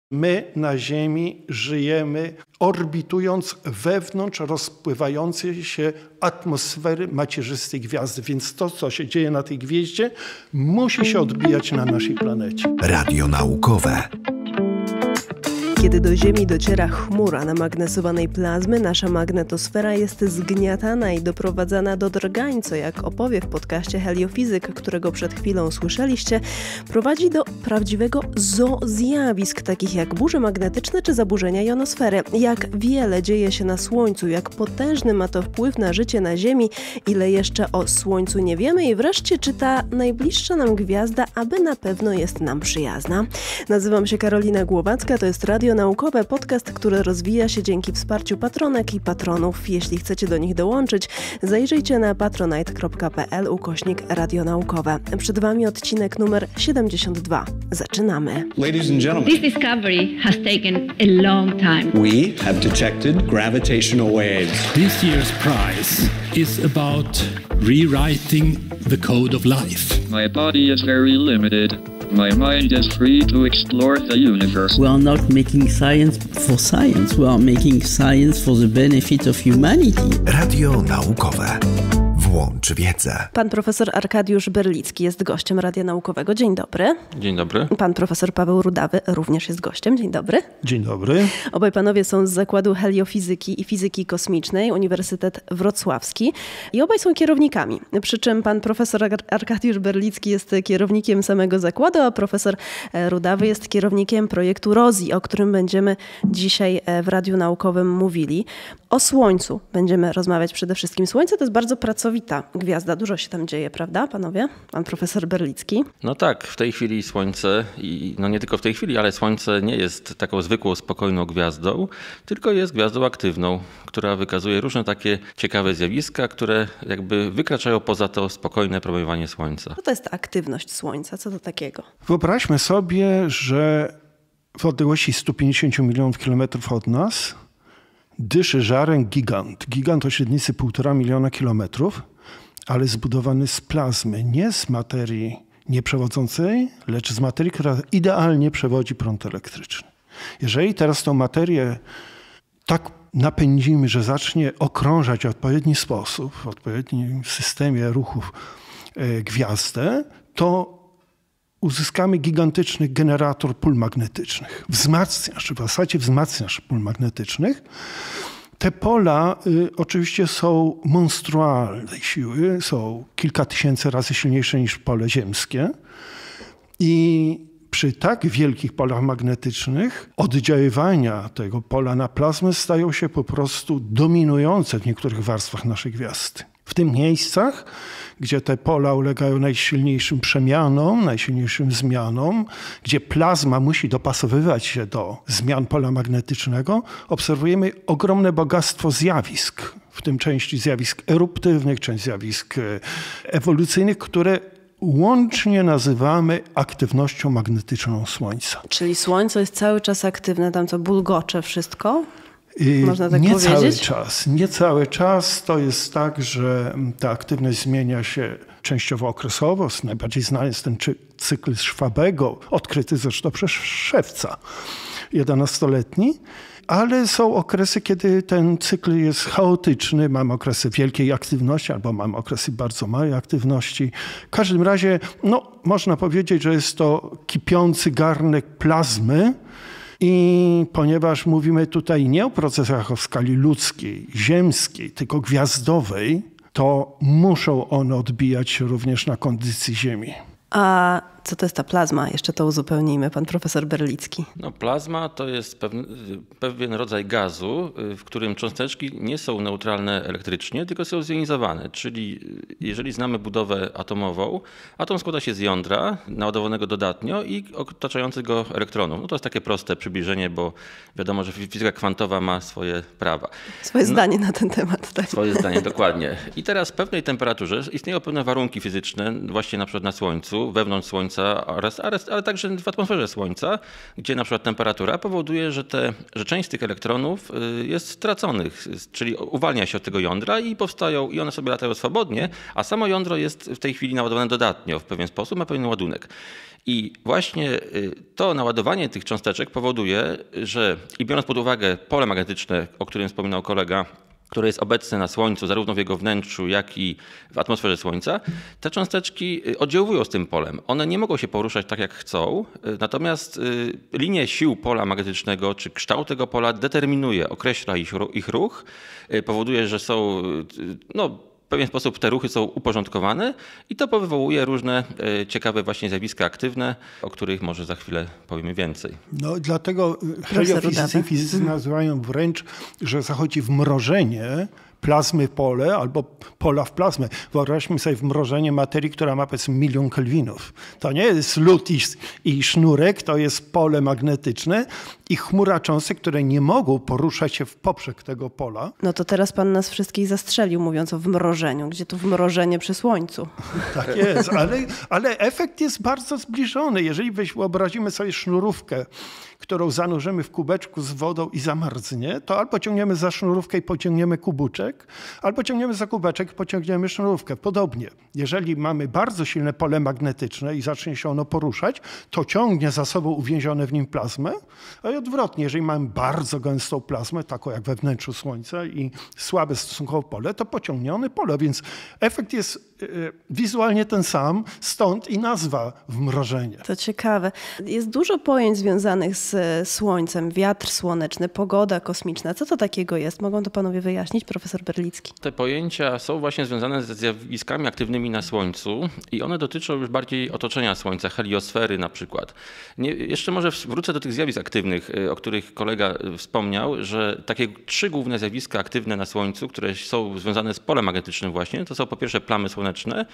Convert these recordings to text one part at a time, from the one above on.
My na Ziemi żyjemy orbitując wewnątrz rozpływającej się atmosfery macierzystej gwiazdy, więc to, co się dzieje na tej gwieździe, musi się odbijać na naszej planecie. Radio naukowe. Kiedy do Ziemi dociera chmura namagnesowanej plazmy, nasza magnetosfera jest zgniatana i doprowadzana do drgań, co, jak opowie w podcaście Heliofizyk, którego przed chwilą słyszeliście, prowadzi do prawdziwego zjawisk, takich jak burze magnetyczne czy zaburzenia jonosfery. Jak wiele dzieje się na Słońcu, jak potężny ma to wpływ na życie na Ziemi, ile jeszcze o Słońcu nie wiemy i wreszcie, czy ta najbliższa nam gwiazda aby na pewno jest nam przyjazna. Nazywam się Karolina Głowacka, to jest Radio Naukowe, podcast, który rozwija się dzięki wsparciu patronek i patronów. Jeśli chcecie do nich dołączyć, zajrzyjcie na patronite.pl/radionaukowe. Przed Wami odcinek numer 72. Zaczynamy. Ladies and gentlemen, this discovery has taken a long time. We have detected gravitational waves. This year's prize is about rewriting the code of life. My body is very limited. My mind is free to explore the universe. We are not making science for science. We are making science for the benefit of humanity. Radio naukowe. Włącz wiedzę. Pan profesor Arkadiusz Berlicki jest gościem Radia Naukowego. Dzień dobry. Dzień dobry. Pan profesor Paweł Rudawy również jest gościem. Dzień dobry. Dzień dobry. Obaj panowie są z Zakładu Heliofizyki i Fizyki Kosmicznej, Uniwersytet Wrocławski i obaj są kierownikami. Przy czym pan profesor Arkadiusz Berlicki jest kierownikiem samego zakładu, a profesor Rudawy jest kierownikiem projektu ROSI, o którym będziemy dzisiaj w Radiu Naukowym mówili. O Słońcu będziemy rozmawiać przede wszystkim. Słońce to jest bardzo pracowita gwiazda. Dużo się tam dzieje, prawda, panowie? Pan profesor Berlicki. No tak, w tej chwili Słońce, i no nie tylko w tej chwili, ale Słońce nie jest taką zwykłą, spokojną gwiazdą, tylko jest gwiazdą aktywną, która wykazuje różne takie ciekawe zjawiska, które jakby wykraczają poza to spokojne promieniowanie Słońca. Co to jest ta aktywność Słońca? Co to takiego? Wyobraźmy sobie, że w odległości 150 milionów kilometrów od nas dyszy żarem gigant. Gigant o średnicy 1,5 miliona kilometrów, ale zbudowany z plazmy, nie z materii nieprzewodzącej, lecz z materii, która idealnie przewodzi prąd elektryczny. Jeżeli teraz tą materię tak napędzimy, że zacznie okrążać w odpowiedni sposób, w odpowiednim systemie ruchów gwiazdę, to uzyskamy gigantyczny generator pól magnetycznych. W zasadzie wzmacniacz pól magnetycznych. Te pola oczywiście są monstrualnej siły, są kilka tysięcy razy silniejsze niż pole ziemskie. I przy tak wielkich polach magnetycznych oddziaływania tego pola na plazmę stają się po prostu dominujące w niektórych warstwach naszej gwiazdy. W tych miejscach, gdzie te pola ulegają najsilniejszym przemianom, najsilniejszym zmianom, gdzie plazma musi dopasowywać się do zmian pola magnetycznego, obserwujemy ogromne bogactwo zjawisk, w tym części zjawisk eruptywnych, część zjawisk ewolucyjnych, które łącznie nazywamy aktywnością magnetyczną Słońca. Czyli Słońce jest cały czas aktywne, tam co bulgocze wszystko? Można tak nie powiedzieć? Nie cały czas. To jest tak, że ta aktywność zmienia się częściowo okresowo. Najbardziej znany jest ten cykl Schwabego, odkryty zresztą przez Szewca, 11-letni. Ale są okresy, kiedy ten cykl jest chaotyczny. Mamy okresy wielkiej aktywności albo mamy okresy bardzo małej aktywności. W każdym razie można powiedzieć, że jest to kipiący garnek plazmy. I ponieważ mówimy tutaj nie o procesach o skali ludzkiej, ziemskiej, tylko gwiazdowej, to muszą one odbijać się również na kondycji Ziemi. A co to jest ta plazma? Jeszcze to uzupełnijmy, pan profesor Berlicki. Plazma to jest pewien rodzaj gazu, w którym cząsteczki nie są neutralne elektrycznie, tylko są zjonizowane. Czyli jeżeli znamy budowę atomową, atom składa się z jądra naładowanego dodatnio i otaczającego elektronów. To jest takie proste przybliżenie, bo wiadomo, że fizyka kwantowa ma swoje prawa. Swoje zdanie na ten temat. Tak? Swoje zdanie, dokładnie. I teraz w pewnej temperaturze istnieją pewne warunki fizyczne, właśnie na przykład na Słońcu, gazu wewnątrz Słońca, ale także w atmosferze Słońca, gdzie na przykład temperatura powoduje, że część z tych elektronów jest straconych, czyli uwalnia się od tego jądra i powstają, i one sobie latają swobodnie, a samo jądro jest w tej chwili naładowane dodatnio w pewien sposób, ma pewien ładunek. I właśnie to naładowanie tych cząsteczek powoduje, że i biorąc pod uwagę pole magnetyczne, o którym wspominał kolega, które jest obecne na Słońcu, zarówno w jego wnętrzu, jak i w atmosferze Słońca, te cząsteczki oddziałują z tym polem. One nie mogą się poruszać tak, jak chcą, natomiast linie sił pola magnetycznego, czy kształt tego pola determinuje, określa ich ruch, powoduje, że są, w pewien sposób te ruchy są uporządkowane i to wywołuje różne ciekawe właśnie zjawiska aktywne, o których może za chwilę powiemy więcej. No dlatego heliofizycy i fizycy nazywają wręcz, że zachodzi wmrożenie plazmy w pole albo pola w plazmę. Wyobraźmy sobie wmrożenie materii, która ma powiedzmy 1 000 000 kelwinów. To nie jest lód i sznurek, to jest pole magnetyczne i chmura cząstek, które nie mogą poruszać się w poprzek tego pola. No to teraz pan nas wszystkich zastrzelił, mówiąc o wmrożeniu. Gdzie tu wmrożenie przy Słońcu? Tak jest, ale efekt jest bardzo zbliżony. Jeżeli wyobrazimy sobie sznurówkę, którą zanurzymy w kubeczku z wodą i zamarznie, to albo ciągniemy za sznurówkę i pociągniemy kubeczek, albo ciągniemy za kubeczek i pociągniemy sznurówkę. Podobnie, jeżeli mamy bardzo silne pole magnetyczne i zacznie się ono poruszać, to ciągnie za sobą uwięzione w nim plazmę, a i odwrotnie, jeżeli mamy bardzo gęstą plazmę, taką jak we wnętrzu Słońca i słabe stosunkowo pole, to pociągnione pole, więc efekt jest wizualnie ten sam, stąd i nazwa wmrożenie. To ciekawe. Jest dużo pojęć związanych z Słońcem, wiatr słoneczny, pogoda kosmiczna. Co to takiego jest? Mogą to panowie wyjaśnić, profesor Berlicki? Te pojęcia są właśnie związane ze zjawiskami aktywnymi na Słońcu i one dotyczą już bardziej otoczenia Słońca, heliosfery na przykład. Jeszcze może wrócę do tych zjawisk aktywnych, o których kolega wspomniał, że takie 3 główne zjawiska aktywne na Słońcu, które są związane z polem magnetycznym właśnie, to są po pierwsze plamy słoneczne,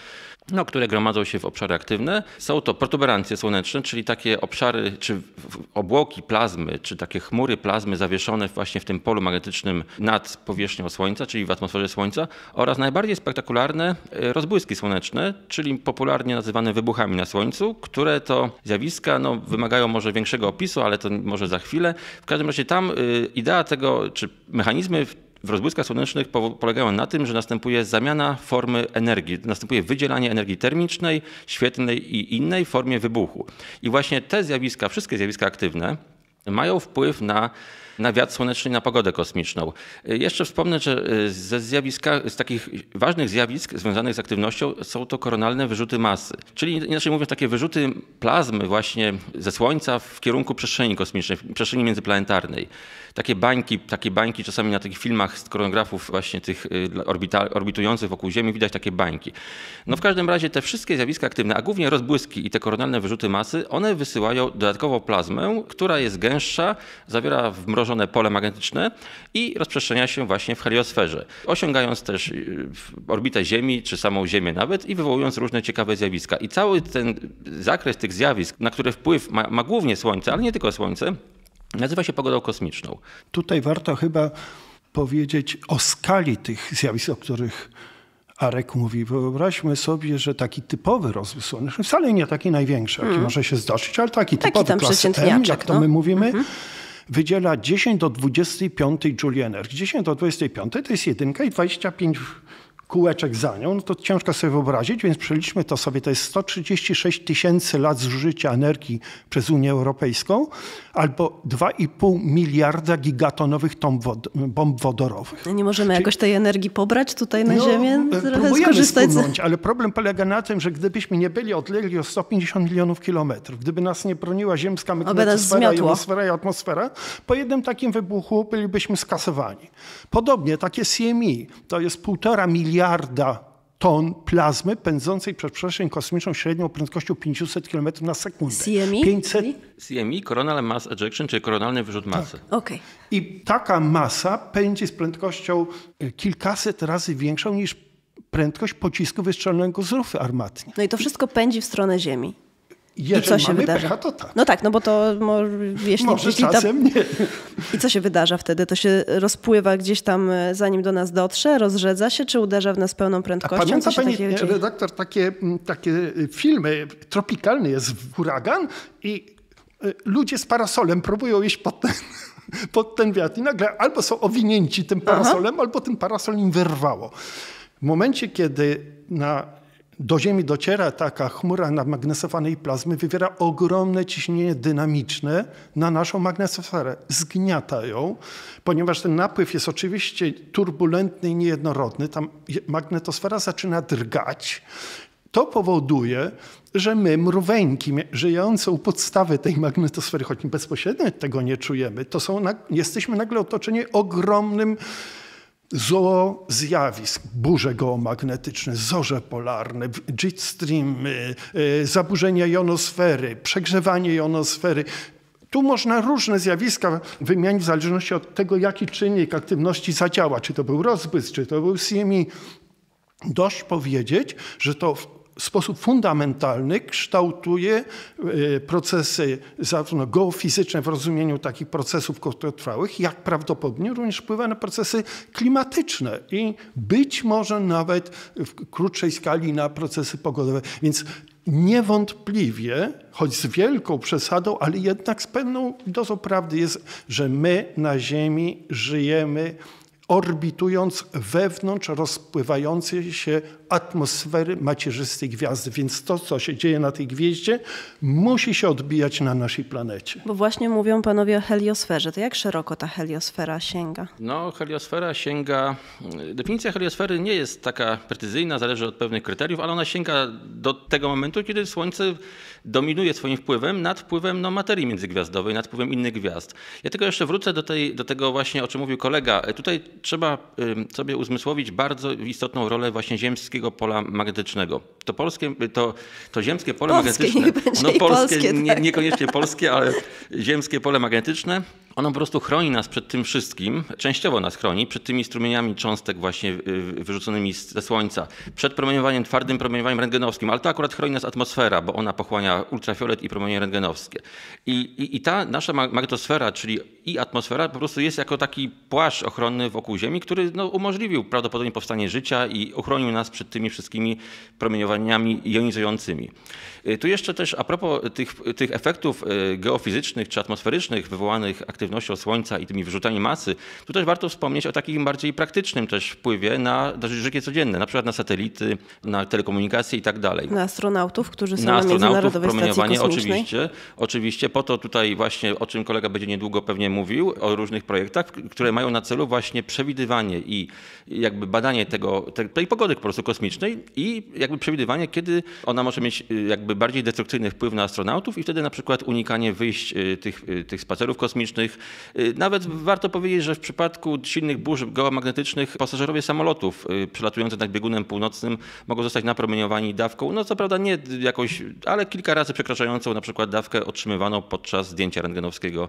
które gromadzą się w obszary aktywne. Są to protuberancje słoneczne, czyli takie obszary, czy obłoki plazmy, czy takie chmury plazmy zawieszone właśnie w tym polu magnetycznym nad powierzchnią Słońca, czyli w atmosferze Słońca, oraz najbardziej spektakularne rozbłyski słoneczne, czyli popularnie nazywane wybuchami na Słońcu, które to zjawiska wymagają może większego opisu, ale to może za chwilę. W każdym razie tam idea tego, czy mechanizmy w rozbłyskach słonecznych polegają na tym, że następuje zamiana formy energii, następuje wydzielanie energii termicznej, świetlnej i innej w formie wybuchu. I właśnie te zjawiska, wszystkie zjawiska aktywne mają wpływ na wiatr słoneczny i na pogodę kosmiczną. Jeszcze wspomnę, że z takich ważnych zjawisk związanych z aktywnością są to koronalne wyrzuty masy. Czyli inaczej mówiąc takie wyrzuty plazmy właśnie ze Słońca w kierunku przestrzeni kosmicznej, przestrzeni międzyplanetarnej. Takie bańki czasami na tych filmach z koronografów właśnie tych orbitujących wokół Ziemi widać takie bańki. No w każdym razie te wszystkie zjawiska aktywne, a głównie rozbłyski i te koronalne wyrzuty masy, one wysyłają dodatkowo plazmę, która jest gęstsza, zawiera wmrożone pole magnetyczne i rozprzestrzenia się właśnie w heliosferze, osiągając też orbitę Ziemi, czy samą Ziemię nawet i wywołując różne ciekawe zjawiska. I cały ten zakres tych zjawisk, na które wpływ ma głównie Słońce, ale nie tylko Słońce, nazywa się pogodą kosmiczną. Tutaj warto chyba powiedzieć o skali tych zjawisk, o których Arek mówi. Wyobraźmy sobie, że taki typowy rozbłysk słoneczny, wcale nie taki największy, jaki może się zdarzyć, ale taki typowy klasy M, jak to my mówimy, wydziela 10 do 25 joule energii. 10 do 25 to jest 1 i 25 kółeczek za nią, no to ciężko sobie wyobrazić, więc przeliczmy to sobie, to jest 136 000 lat zużycia energii przez Unię Europejską albo 2,5 miliarda gigatonowych bomb wodorowych. Nie możemy jakoś tej energii pobrać tutaj na Ziemię? Próbujemy spłynąć, ale problem polega na tym, że gdybyśmy nie byli odlegli o 150 milionów kilometrów, gdyby nas nie broniła ziemska magnetosfera, jonosfera i atmosfera, po jednym takim wybuchu bylibyśmy skasowani. Podobnie takie CME, to jest 1,5 miliarda ton plazmy pędzącej przez przestrzeń kosmiczną średnią prędkością 500 km na sekundę. CME, Coronal Mass Ejection, czyli koronalny wyrzut masy. Tak. Okay. I taka masa pędzi z prędkością kilkaset razy większą niż prędkość pocisku wystrzelonego z rufy armatniej. No i to wszystko pędzi w stronę Ziemi. Jeżeli I co się mamy wydarza? pecha, to tak. No tak, no bo to jeśli czasem nie. I co się wydarza wtedy? To się rozpływa gdzieś tam, zanim do nas dotrze, rozrzedza się, czy uderza w nas pełną prędkością? A pamięta pani dzieje? redaktor takie filmy, tropikalny jest huragan i ludzie z parasolem próbują iść pod ten wiatr i nagle albo są owinięci tym parasolem, albo ten parasol im wyrwało. W momencie, kiedy do Ziemi dociera taka chmura namagnesowanej plazmy, wywiera ogromne ciśnienie dynamiczne na naszą magnetosferę. Zgniata ją, ponieważ ten napływ jest oczywiście turbulentny i niejednorodny. Tam magnetosfera zaczyna drgać. To powoduje, że my, mrówęki żyjące u podstawy tej magnetosfery, choć bezpośrednio tego nie czujemy, jesteśmy nagle otoczeni ogromnym zjawisk, burze geomagnetyczne, zorze polarne, jetstreamy, zaburzenia jonosfery, przegrzewanie jonosfery. Tu można różne zjawiska wymienić w zależności od tego, jaki czynnik aktywności zadziała. Czy to był rozbłysk, czy to był CME. Dość powiedzieć, że to w sposób fundamentalny kształtuje procesy zarówno geofizyczne w rozumieniu takich procesów krótkotrwałych, jak prawdopodobnie również wpływa na procesy klimatyczne i być może nawet w krótszej skali na procesy pogodowe. Więc niewątpliwie, choć z wielką przesadą, ale jednak z pewną dozą prawdy jest, że my na Ziemi żyjemy orbitując wewnątrz rozpływającej się atmosfery macierzystej gwiazdy. Więc to, co się dzieje na tej gwieździe, musi się odbijać na naszej planecie. Bo właśnie mówią panowie o heliosferze. To jak szeroko ta heliosfera sięga? No, heliosfera sięga... Definicja heliosfery nie jest taka precyzyjna, zależy od pewnych kryteriów, ale ona sięga do tego momentu, kiedy Słońce dominuje swoim wpływem nad wpływem materii międzygwiazdowej, nad wpływem innych gwiazd. Ja tylko jeszcze wrócę do tego właśnie, o czym mówił kolega. Tutaj trzeba sobie uzmysłowić bardzo istotną rolę właśnie ziemskiego pola magnetycznego. To ziemskie pole magnetyczne, polskie, niekoniecznie polskie, ale ziemskie pole magnetyczne, ono po prostu chroni nas przed tym wszystkim, częściowo nas chroni, przed tymi strumieniami cząstek właśnie wyrzuconymi ze Słońca, przed promieniowaniem, twardym promieniowaniem rentgenowskim, ale to akurat chroni nas atmosfera, bo ona pochłania ultrafiolet i promienie rentgenowskie. I ta nasza magnetosfera, czyli i atmosfera, po prostu jest jako taki płaszcz ochronny wokół Ziemi, który umożliwił prawdopodobnie powstanie życia i ochronił nas przed tymi wszystkimi promieniowaniami jonizującymi. Tu jeszcze też a propos tych efektów geofizycznych czy atmosferycznych wywołanych aktywnością Słońca i tymi wyrzutami masy, tu też warto wspomnieć o takim bardziej praktycznym też wpływie na życie codzienne, na przykład na satelity, na telekomunikacje i tak dalej. Na astronautów, którzy są na Międzynarodowej Stacji Kosmicznej. Oczywiście. Po to tutaj właśnie, o czym kolega będzie niedługo pewnie mówił, o różnych projektach, które mają na celu właśnie przewidywanie i jakby badanie tej pogody po prostu kosmicznej i jakby przewidywanie, kiedy ona może mieć jakby bardziej destrukcyjny wpływ na astronautów i wtedy na przykład unikanie wyjść tych spacerów kosmicznych. Nawet warto powiedzieć, że w przypadku silnych burz geomagnetycznych pasażerowie samolotów przelatujących nad biegunem północnym mogą zostać napromieniowani dawką, co prawda nie jakoś, ale kilka razy przekraczającą na przykład dawkę otrzymywaną podczas zdjęcia rentgenowskiego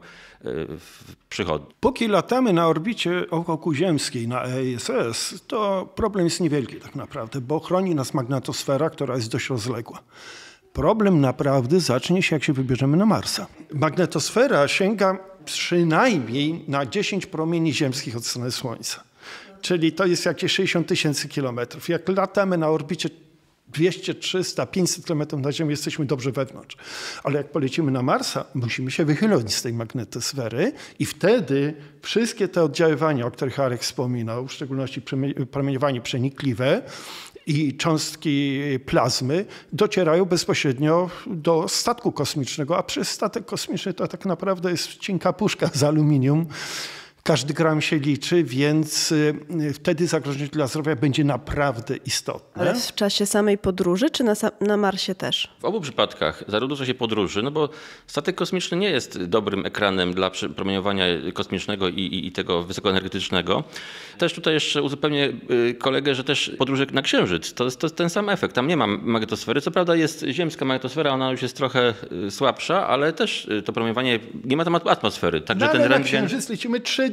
w przychodni. Póki latamy na orbicie okołoziemskiej, na ESS, to problem jest niewielki tak naprawdę, bo chroni nas magnetosfera, która jest dość rozległa. Problem naprawdę zacznie się, jak się wybierzemy na Marsa. Magnetosfera sięga przynajmniej na 10 promieni ziemskich od strony Słońca. Czyli to jest jakieś 60 000 kilometrów. Jak latamy na orbicie 200, 300, 500 kilometrów na Ziemię, jesteśmy dobrze wewnątrz. Ale jak polecimy na Marsa, musimy się wychylić z tej magnetosfery i wtedy wszystkie te oddziaływania, o których Arek wspominał, w szczególności promieniowanie przenikliwe i cząstki plazmy, docierają bezpośrednio do statku kosmicznego, a przez statek kosmiczny to tak naprawdę jest cienka puszka z aluminium. Każdy gram się liczy, więc wtedy zagrożenie dla zdrowia będzie naprawdę istotne. Ale w czasie samej podróży, czy na Marsie też? W obu przypadkach, zarówno w czasie podróży, bo statek kosmiczny nie jest dobrym ekranem dla promieniowania kosmicznego i tego wysokoenergetycznego. Też tutaj jeszcze uzupełnię kolegę, że też podróże na Księżyc, to jest ten sam efekt. Tam nie ma magnetosfery. Co prawda jest ziemska magnetosfera, ona już jest trochę słabsza, ale też to promieniowanie, nie ma tam atmosfery. Także ten na Księżyc lecimy 3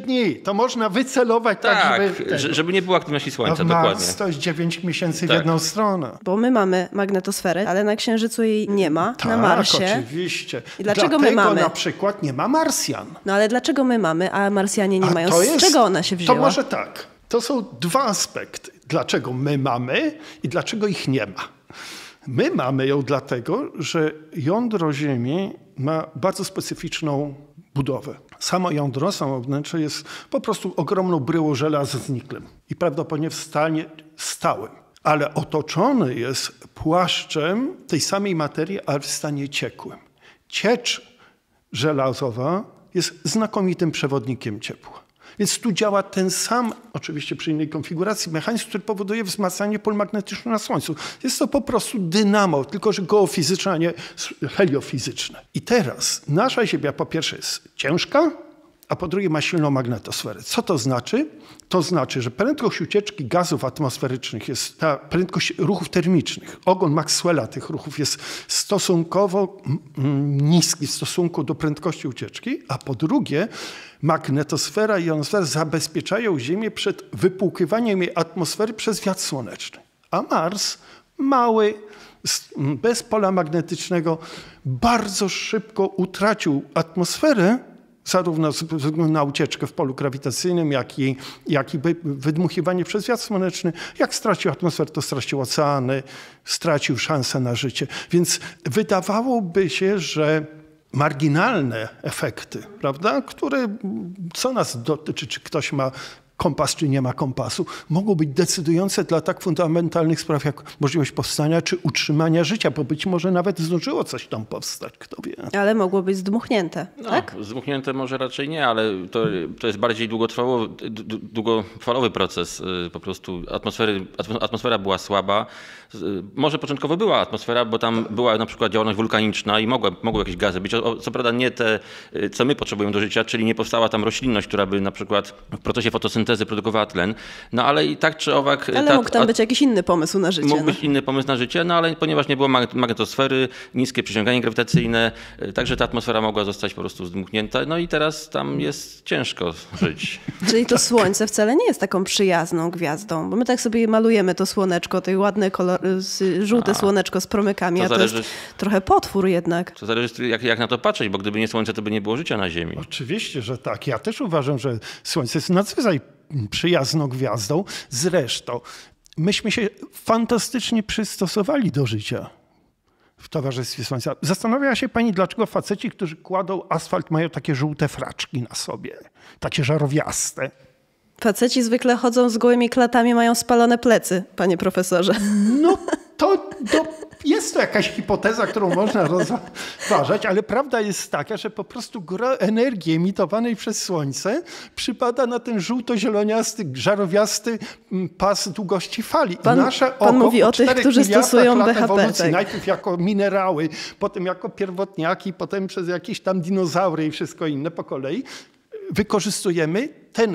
dni. To można wycelować tak, żeby... żeby nie było aktywności Słońca, Mars dokładnie. to jest 9 miesięcy w jedną stronę. Bo my mamy magnetosferę, ale na Księżycu jej nie ma, na Marsie. Tak, oczywiście. I dlaczego Dlatego my mamy? na przykład nie ma Marsjan. No ale dlaczego my mamy, a Marsjanie nie mają? Z czego ona się wzięła? To może tak. To są dwa aspekty. Dlaczego my mamy i dlaczego ich nie ma. My mamy ją dlatego, że jądro Ziemi ma bardzo specyficzną budowę. Samo jądro, samo wnętrze jest po prostu ogromną bryłą żelaza z niklem i prawdopodobnie w stanie stałym. Ale otoczony jest płaszczem tej samej materii, ale w stanie ciekłym. Ciecz żelazowa jest znakomitym przewodnikiem ciepła. Więc tu działa ten sam, oczywiście przy innej konfiguracji, mechanizm, który powoduje wzmacnianie pól magnetycznych na Słońcu. Jest to po prostu dynamo, tylko że geofizyczne, a nie heliofizyczne. I teraz nasza Ziemia po pierwsze jest ciężka, a po drugie ma silną magnetosferę. Co to znaczy? To znaczy, że prędkość ucieczki gazów atmosferycznych jest ta prędkość ruchów termicznych. Ogon Maxwella tych ruchów jest stosunkowo niski w stosunku do prędkości ucieczki, a po drugie magnetosfera i jonosfera zabezpieczają Ziemię przed wypłukiwaniem jej atmosfery przez wiatr słoneczny. A Mars, mały, bez pola magnetycznego, bardzo szybko utracił atmosferę, zarówno ze względu na ucieczkę w polu grawitacyjnym, jak i wydmuchiwanie przez wiatr słoneczny. Jak stracił atmosferę, to stracił oceany, stracił szansę na życie. Więc wydawałoby się, że marginalne efekty, prawda, które co nas dotyczy, czy ktoś ma kompas, czy nie ma kompasu, mogą być decydujące dla tak fundamentalnych spraw, jak możliwość powstania, czy utrzymania życia, bo być może nawet zdążyło coś tam powstać, kto wie. Ale mogło być zdmuchnięte, tak? Zdmuchnięte może raczej nie, ale to jest bardziej długofalowy proces. Po prostu atmosfera była słaba. Może początkowo była atmosfera, bo tam była na przykład działalność wulkaniczna i mogły jakieś gazy być. Co prawda nie te, co my potrzebujemy do życia, czyli nie powstała tam roślinność, która by na przykład w procesie fotosyntezy produkowała tlen. No ale i tak czy owak... Ale mógł tam być jakiś inny pomysł na życie. Mógł być inny pomysł na życie, no ale ponieważ nie było magnetosfery, niskie przyciąganie grawitacyjne, także ta atmosfera mogła zostać po prostu zdmuchnięta. No i teraz tam jest ciężko żyć. Czyli to Słońce wcale nie jest taką przyjazną gwiazdą, bo my tak sobie malujemy to słoneczko, tej ładne żółte słoneczko z promykami, a to jest trochę potwór jednak. To zależy jak na to patrzeć, bo gdyby nie Słońce, to by nie było życia na Ziemi. Oczywiście, że tak. Ja też uważam, że Słońce jest nadzwyczaj przyjazną gwiazdą. Zresztą myśmy się fantastycznie przystosowali do życia w towarzystwie Słońca. Zastanawiała się pani, dlaczego faceci, którzy kładą asfalt, mają takie żółte fraczki na sobie, takie żarowiaste. Faceci zwykle chodzą z gołymi klatami, mają spalone plecy, panie profesorze. No to jest to jakaś hipoteza, którą można rozważać, ale prawda jest taka, że po prostu gro energii emitowanej przez Słońce przypada na ten żółto-zieloniasty, żarowiasty pas długości fali. Nasze oko mówi o tych, którzy stosują BHP. Tak. Najpierw jako minerały, potem jako pierwotniaki, potem przez jakieś tam dinozaury i wszystko inne po kolei. Wykorzystujemy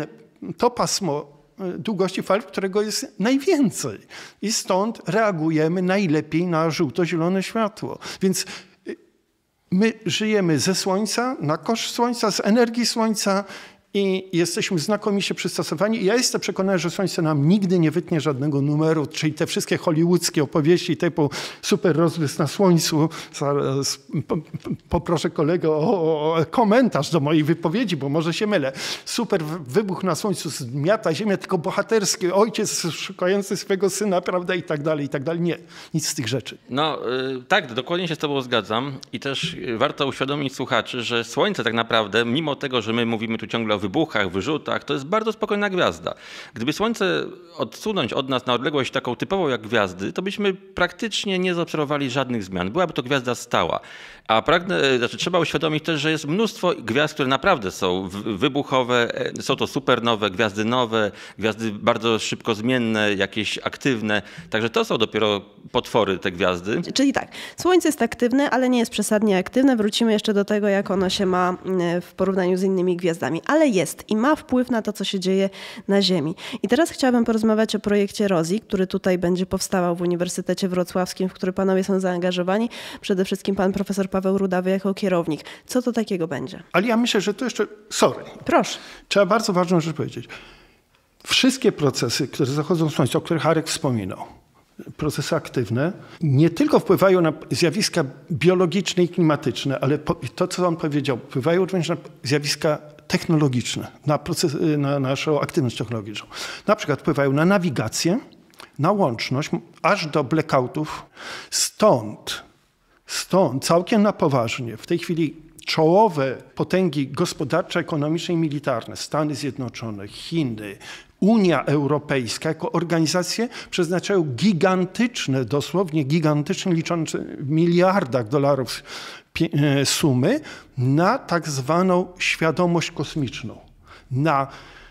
to pasmo długości fal, którego jest najwięcej. I stąd reagujemy najlepiej na żółto-zielone światło. Więc my żyjemy ze Słońca, na koszt Słońca, z energii Słońca i jesteśmy znakomicie przystosowani. I ja jestem przekonany, że Słońce nam nigdy nie wytnie żadnego numeru, czyli te wszystkie hollywoodzkie opowieści typu super rozbłysk na Słońcu. Zaraz poproszę kolegę o komentarz do mojej wypowiedzi, bo może się mylę. Super wybuch na Słońcu zmiata Ziemię, tylko bohaterski ojciec szukający swego syna, prawda, i tak dalej, i tak dalej. Nie, nic z tych rzeczy. No tak, dokładnie się z tobą zgadzam i też warto uświadomić słuchaczy, że Słońce tak naprawdę, mimo tego, że my mówimy tu ciągle o wybuchach, wyrzutach, to jest bardzo spokojna gwiazda. Gdyby Słońce odsunąć od nas na odległość taką typową jak gwiazdy, to byśmy praktycznie nie zaobserwowali żadnych zmian. Byłaby to gwiazda stała. A trzeba uświadomić też, że jest mnóstwo gwiazd, które naprawdę są wybuchowe, są to supernowe, gwiazdy nowe, gwiazdy bardzo szybko zmienne, jakieś aktywne. Także to są dopiero potwory te gwiazdy. Czyli tak, Słońce jest aktywne, ale nie jest przesadnie aktywne. Wrócimy jeszcze do tego, jak ono się ma w porównaniu z innymi gwiazdami. Ale jest i ma wpływ na to, co się dzieje na Ziemi. I teraz chciałabym porozmawiać o projekcie ROSI, który tutaj będzie powstawał w Uniwersytecie Wrocławskim, w który panowie są zaangażowani. Przede wszystkim pan profesor Paweł Rudawy jako kierownik. Co to takiego będzie? Ale ja myślę, że to jeszcze... Sorry. Proszę. Trzeba bardzo ważną rzecz powiedzieć. Wszystkie procesy, które zachodzą w Słońcu, o których Arek wspominał, procesy aktywne, nie tylko wpływają na zjawiska biologiczne i klimatyczne, ale to, co on powiedział, wpływają również na zjawiska technologiczne, na naszą aktywność technologiczną. Na przykład wpływają na nawigację, na łączność, aż do blackoutów. Stąd całkiem na poważnie w tej chwili czołowe potęgi gospodarcze, ekonomiczne i militarne, Stany Zjednoczone, Chiny, Unia Europejska jako organizacje przeznaczają gigantyczne, dosłownie gigantyczne, liczone w miliardach dolarów sumy na tak zwaną świadomość kosmiczną. Na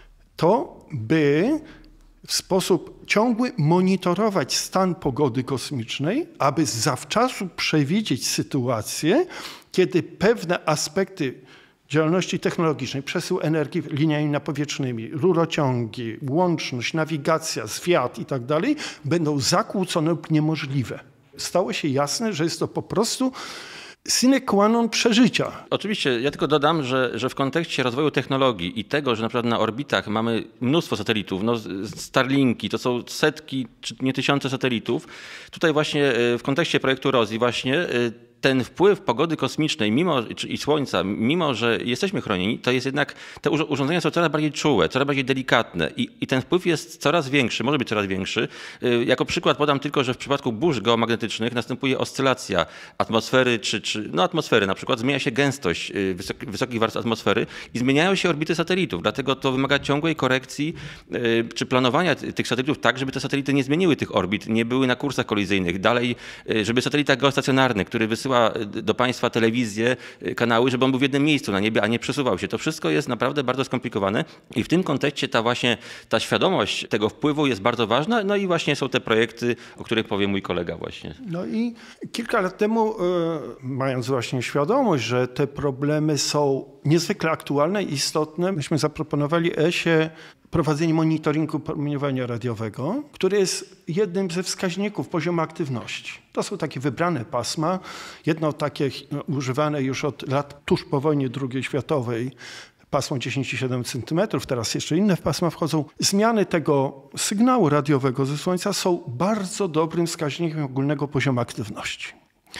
to, by w sposób ciągły monitorować stan pogody kosmicznej, aby zawczasu przewidzieć sytuację, kiedy pewne aspekty działalności technologicznej, przesył energii liniami napowietrznymi, rurociągi, łączność, nawigacja, zwiat i tak dalej, będą zakłócone lub niemożliwe. Stało się jasne, że jest to po prostu sine qua non przeżycia. Oczywiście, ja tylko dodam, że w kontekście rozwoju technologii i tego, że na przykład na orbitach mamy mnóstwo satelitów, Starlinki, to są setki, czy nie tysiące satelitów. Tutaj właśnie w kontekście projektu ROSI właśnie ten wpływ pogody kosmicznej i Słońca, mimo że jesteśmy chronieni, to jest jednak, te urządzenia są coraz bardziej czułe, coraz bardziej delikatne i ten wpływ jest coraz większy, może być coraz większy. Jako przykład podam tylko, że w przypadku burz geomagnetycznych następuje oscylacja atmosfery, atmosfery na przykład, zmienia się gęstość wysokich warstw atmosfery i zmieniają się orbity satelitów, dlatego to wymaga ciągłej korekcji czy planowania tych satelitów tak, żeby te satelity nie zmieniły tych orbit, nie były na kursach kolizyjnych. Dalej, żeby satelita geostacjonarny, który wysyła do państwa telewizję, kanały, żeby on był w jednym miejscu na niebie, a nie przesuwał się. To wszystko jest naprawdę bardzo skomplikowane i w tym kontekście ta świadomość tego wpływu jest bardzo ważna. No i właśnie są te projekty, o których powie mój kolega właśnie. No i kilka lat temu, mając właśnie świadomość, że te problemy są niezwykle aktualne i istotne, myśmy zaproponowali ESA prowadzenie monitoringu promieniowania radiowego, który jest jednym ze wskaźników poziomu aktywności. To są takie wybrane pasma. Jedno takie używane już od lat tuż po wojnie II światowej, pasmo 10,7 cm, teraz jeszcze inne pasma wchodzą. Zmiany tego sygnału radiowego ze Słońca są bardzo dobrym wskaźnikiem ogólnego poziomu aktywności.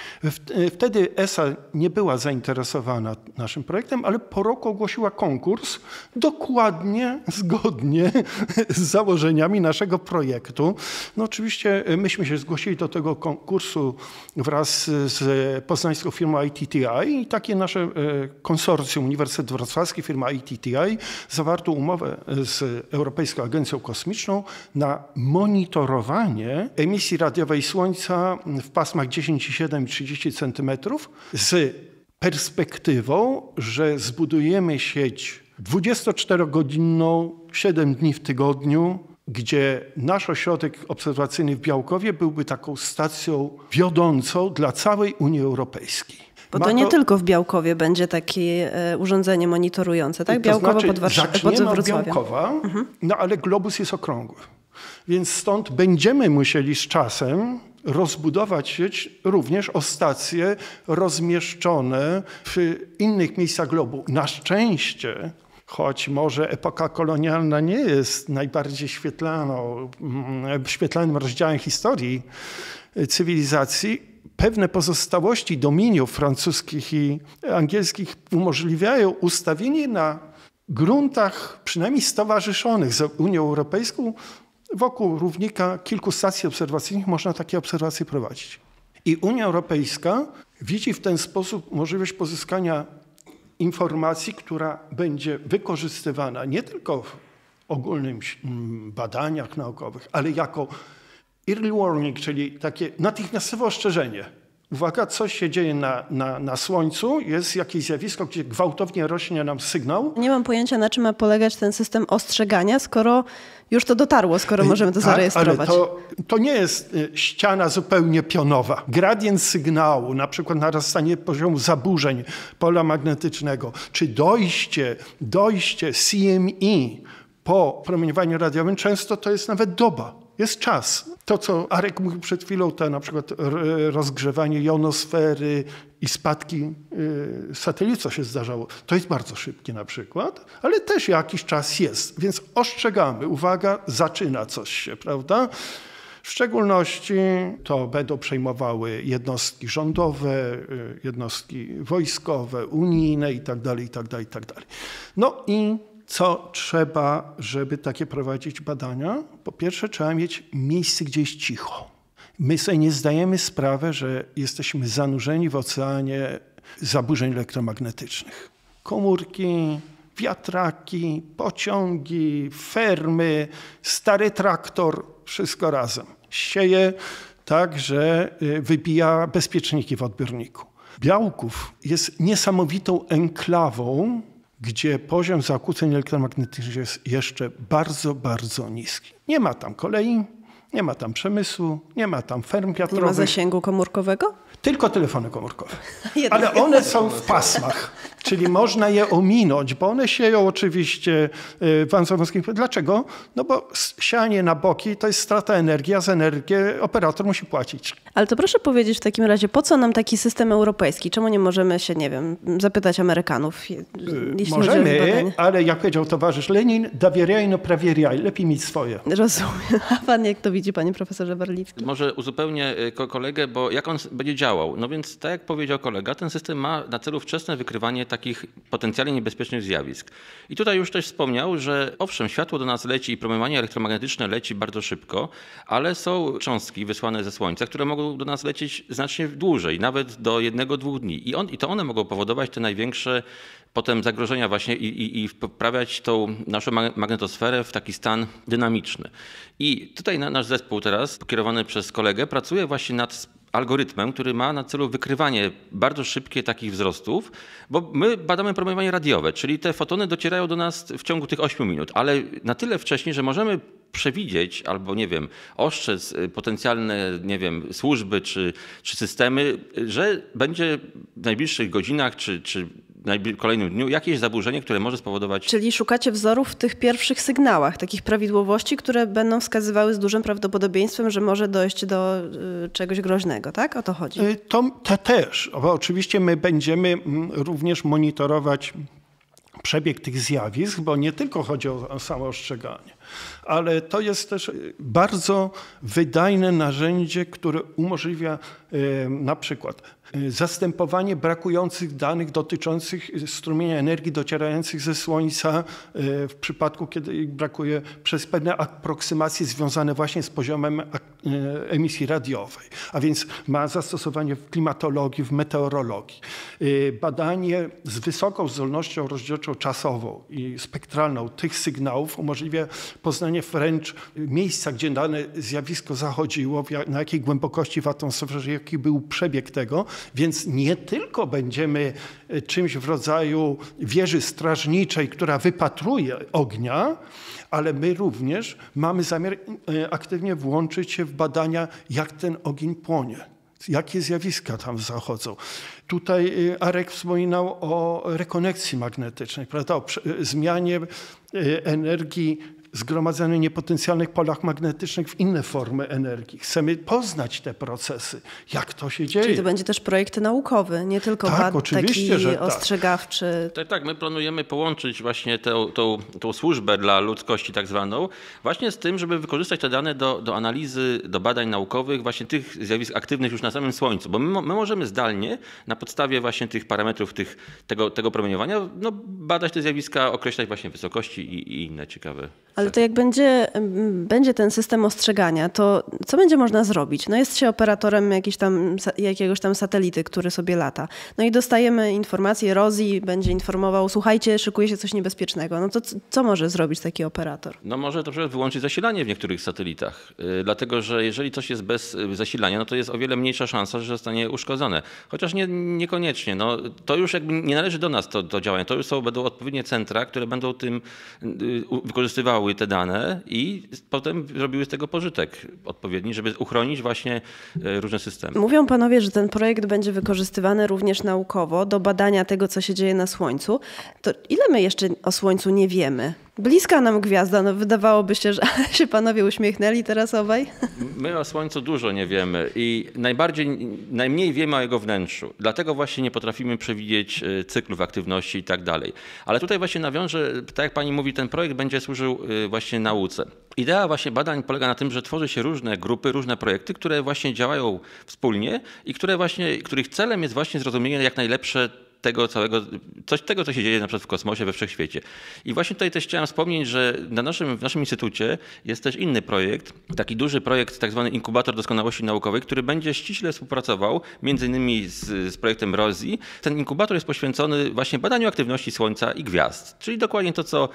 Wtedy ESA nie była zainteresowana naszym projektem, ale po roku ogłosiła konkurs dokładnie, zgodnie z założeniami naszego projektu. No oczywiście myśmy się zgłosili do tego konkursu wraz z poznańską firmą ITTI i takie nasze konsorcjum Uniwersytet Wrocławski, firma ITTI, zawarto umowę z Europejską Agencją Kosmiczną na monitorowanie emisji radiowej Słońca w pasmach 10,7 i 30 cm z perspektywą, że zbudujemy sieć 24-godzinną, 7 dni w tygodniu, gdzie nasz ośrodek obserwacyjny w Białkowie byłby taką stacją wiodącą dla całej Unii Europejskiej. Bo to nie tylko w Białkowie będzie takie urządzenie monitorujące, tak? Białkowo pod Wrocławiem. Białkowa, no ale globus jest okrągły. Więc stąd będziemy musieli z czasem rozbudować sieć również o stacje rozmieszczone w innych miejscach globu. Na szczęście, choć może epoka kolonialna nie jest najbardziej świetlanym rozdziałem historii cywilizacji, pewne pozostałości dominiów francuskich i angielskich umożliwiają ustawienie na gruntach przynajmniej stowarzyszonych z Unią Europejską wokół równika kilku stacji obserwacyjnych można takie obserwacje prowadzić. I Unia Europejska widzi w ten sposób możliwość pozyskania informacji, która będzie wykorzystywana nie tylko w ogólnych badaniach naukowych, ale jako early warning, czyli takie natychmiastowe ostrzeżenie. Uwaga, coś się dzieje na Słońcu, jest jakieś zjawisko, gdzie gwałtownie rośnie nam sygnał. Nie mam pojęcia, na czym ma polegać ten system ostrzegania, skoro już to dotarło, skoro możemy to zarejestrować. Ale to nie jest ściana zupełnie pionowa. Gradient sygnału, na przykład narastanie poziomu zaburzeń pola magnetycznego, czy dojście CME po promieniowaniu radiowym, często to jest nawet doba. Jest czas. To, co Arek mówił przed chwilą, to na przykład rozgrzewanie jonosfery i spadki satelit, co się zdarzało, to jest bardzo szybkie na przykład, ale też jakiś czas jest. Więc ostrzegamy. Uwaga, zaczyna coś się, prawda? W szczególności to będą przejmowały jednostki rządowe, jednostki wojskowe, unijne itd. No i co trzeba, żeby takie prowadzić badania? Po pierwsze, trzeba mieć miejsce, gdzie jest cicho. My sobie nie zdajemy sprawy, że jesteśmy zanurzeni w oceanie zaburzeń elektromagnetycznych. Komórki, wiatraki, pociągi, fermy, stary traktor, wszystko razem. Sieje tak, że wybija bezpieczniki w odbiorniku. Białków jest niesamowitą enklawą, gdzie poziom zakłóceń elektromagnetycznych jest jeszcze bardzo, bardzo niski. Nie ma tam kolei, nie ma tam przemysłu, nie ma tam ferm wiatrowych. Nie ma zasięgu komórkowego? Tylko telefony komórkowe. Ale one są w pasmach, czyli można je ominąć, bo one sieją oczywiście w wąskich. Dlaczego? No bo sianie na boki to jest strata energii, a za energię operator musi płacić. Ale to proszę powiedzieć w takim razie, po co nam taki system europejski? Czemu nie możemy się, nie wiem, zapytać Amerykanów? Możemy, ale jak powiedział towarzysz Lenin, dowierjaj, no prawierjaj, lepiej mieć swoje. Rozumiem. A pan jak to widzi, panie profesorze Warliwski? Może uzupełnię kolegę, bo jak on będzie działał? No więc tak jak powiedział kolega, ten system ma na celu wczesne wykrywanie takich potencjalnie niebezpiecznych zjawisk. I tutaj już też wspomniał, że owszem, światło do nas leci i promieniowanie elektromagnetyczne leci bardzo szybko, ale są cząstki wysłane ze Słońca, które mogą do nas lecieć znacznie dłużej, nawet do 1-2 dni. I to one mogą powodować te największe potem zagrożenia właśnie i wprawiać tą naszą magnetosferę w taki stan dynamiczny. I tutaj nasz zespół teraz, kierowany przez kolegę, pracuje właśnie nad algorytmem, który ma na celu wykrywanie bardzo szybkie takich wzrostów, bo my badamy promieniowanie radiowe, czyli te fotony docierają do nas w ciągu tych 8 minut, ale na tyle wcześnie, że możemy przewidzieć albo, nie wiem, ostrzec potencjalne, nie wiem, służby czy systemy, że będzie w najbliższych godzinach czy kolejnym dniu jakieś zaburzenie, które może spowodować... Czyli szukacie wzorów w tych pierwszych sygnałach, takich prawidłowości, które będą wskazywały z dużym prawdopodobieństwem, że może dojść do czegoś groźnego, tak? O to chodzi? To też. Bo oczywiście my będziemy również monitorować przebieg tych zjawisk, bo nie tylko chodzi o samo ostrzeganie, ale to jest też bardzo wydajne narzędzie, które umożliwia na przykład zastępowanie brakujących danych dotyczących strumienia energii docierających ze Słońca w przypadku, kiedy brakuje przez pewne aproksymacje związane właśnie z poziomem emisji radiowej. A więc ma zastosowanie w klimatologii, w meteorologii. Badanie z wysoką zdolnością rozdzielczą czasową i spektralną tych sygnałów umożliwia poznanie wręcz miejsca, gdzie dane zjawisko zachodziło, na jakiej głębokości w atmosferze, jaki był przebieg tego. Więc nie tylko będziemy czymś w rodzaju wieży strażniczej, która wypatruje ognia, ale my również mamy zamiar aktywnie włączyć się w badania, jak ten ogień płonie, jakie zjawiska tam zachodzą. Tutaj Arek wspominał o rekonekcji magnetycznej, prawda? O zmianie energii zgromadzonej w niepotencjalnych polach magnetycznych w inne formy energii. Chcemy poznać te procesy, jak to się dzieje. Czyli to będzie też projekt naukowy, nie tylko taki ostrzegawczy. Tak, my planujemy połączyć właśnie tą służbę dla ludzkości tak zwaną właśnie z tym, żeby wykorzystać te dane do analizy, do badań naukowych właśnie tych zjawisk aktywnych już na samym Słońcu, bo my możemy zdalnie na podstawie właśnie tych parametrów tego promieniowania badać te zjawiska, określać właśnie wysokości i inne ciekawe. Ale Ale to jak będzie ten system ostrzegania, to co będzie można zrobić? No jest się operatorem jakiegoś tam satelity, który sobie lata. No i dostajemy informację, ROSI będzie informował, słuchajcie, szykuje się coś niebezpiecznego. No to co może zrobić taki operator? No może na przykład wyłączyć zasilanie w niektórych satelitach, dlatego że jeżeli coś jest bez zasilania, no to jest o wiele mniejsza szansa, że zostanie uszkodzone. Chociaż niekoniecznie. No, to już jakby nie należy do nas to działanie. To już będą odpowiednie centra, które będą tym wykorzystywały te dane i potem robiły z tego pożytek odpowiedni, żeby uchronić właśnie różne systemy. Mówią panowie, że ten projekt będzie wykorzystywany również naukowo do badania tego, co się dzieje na Słońcu. To ile my jeszcze o Słońcu nie wiemy? Bliska nam gwiazda, no wydawałoby się, że się panowie uśmiechnęli teraz obaj. My o Słońcu dużo nie wiemy i najmniej wiemy o jego wnętrzu. Dlatego właśnie nie potrafimy przewidzieć cyklów aktywności i tak dalej. Ale tutaj właśnie nawiążę, tak jak pani mówi, ten projekt będzie służył właśnie nauce. Idea właśnie badań polega na tym, że tworzy się różne grupy, różne projekty, które właśnie działają wspólnie i których celem jest właśnie zrozumienie jak najlepsze tego, co się dzieje na przykład w kosmosie, we wszechświecie. I właśnie tutaj też chciałem wspomnieć, że w naszym instytucie jest też inny projekt, taki duży projekt, tak zwany inkubator doskonałości naukowej, który będzie ściśle współpracował między innymi z projektem ROSI. Ten inkubator jest poświęcony właśnie badaniu aktywności Słońca i gwiazd, czyli dokładnie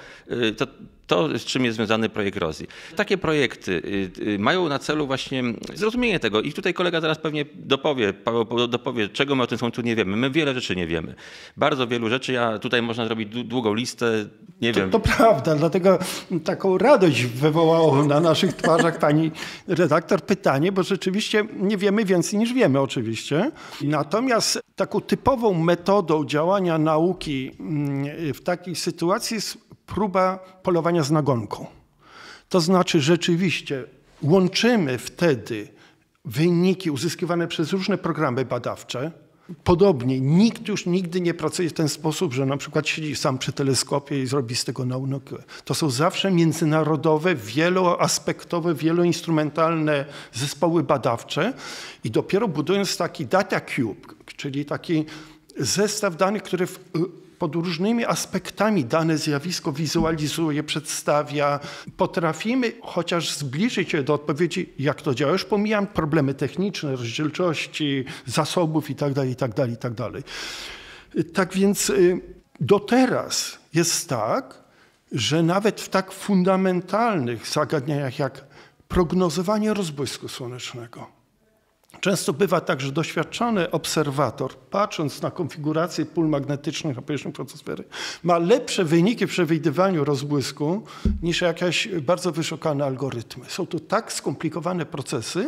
to, z czym jest związany projekt ROSI. Takie projekty mają na celu właśnie zrozumienie tego i tutaj kolega zaraz pewnie Paweł dopowie, czego my o tym Słońcu nie wiemy. My wiele rzeczy nie wiemy. Bardzo wielu rzeczy, tutaj można zrobić długą listę, nie wiem. To prawda, dlatego taką radość wywołało na naszych twarzach pani redaktor pytanie, bo rzeczywiście nie wiemy więcej niż wiemy oczywiście. Natomiast taką typową metodą działania nauki w takiej sytuacji jest próba polowania z nagonką. To znaczy rzeczywiście łączymy wtedy wyniki uzyskiwane przez różne programy badawcze. Podobnie nikt już nigdy nie pracuje w ten sposób, że na przykład siedzi sam przy teleskopie i zrobi z tego naukę. To są zawsze międzynarodowe, wieloaspektowe, wieloinstrumentalne zespoły badawcze i dopiero budując taki data cube, czyli taki zestaw danych, który pod różnymi aspektami dane zjawisko wizualizuje, przedstawia. Potrafimy chociaż zbliżyć się do odpowiedzi, jak to działa. Już pomijam problemy techniczne, rozdzielczości, zasobów itd. Tak więc do teraz jest tak, że nawet w tak fundamentalnych zagadnieniach jak prognozowanie rozbłysku słonecznego, często bywa tak, że doświadczony obserwator, patrząc na konfigurację pól magnetycznych na powierzchni fotosfery, ma lepsze wyniki w przewidywaniu rozbłysku niż jakieś bardzo wyszukane algorytmy. Są to tak skomplikowane procesy,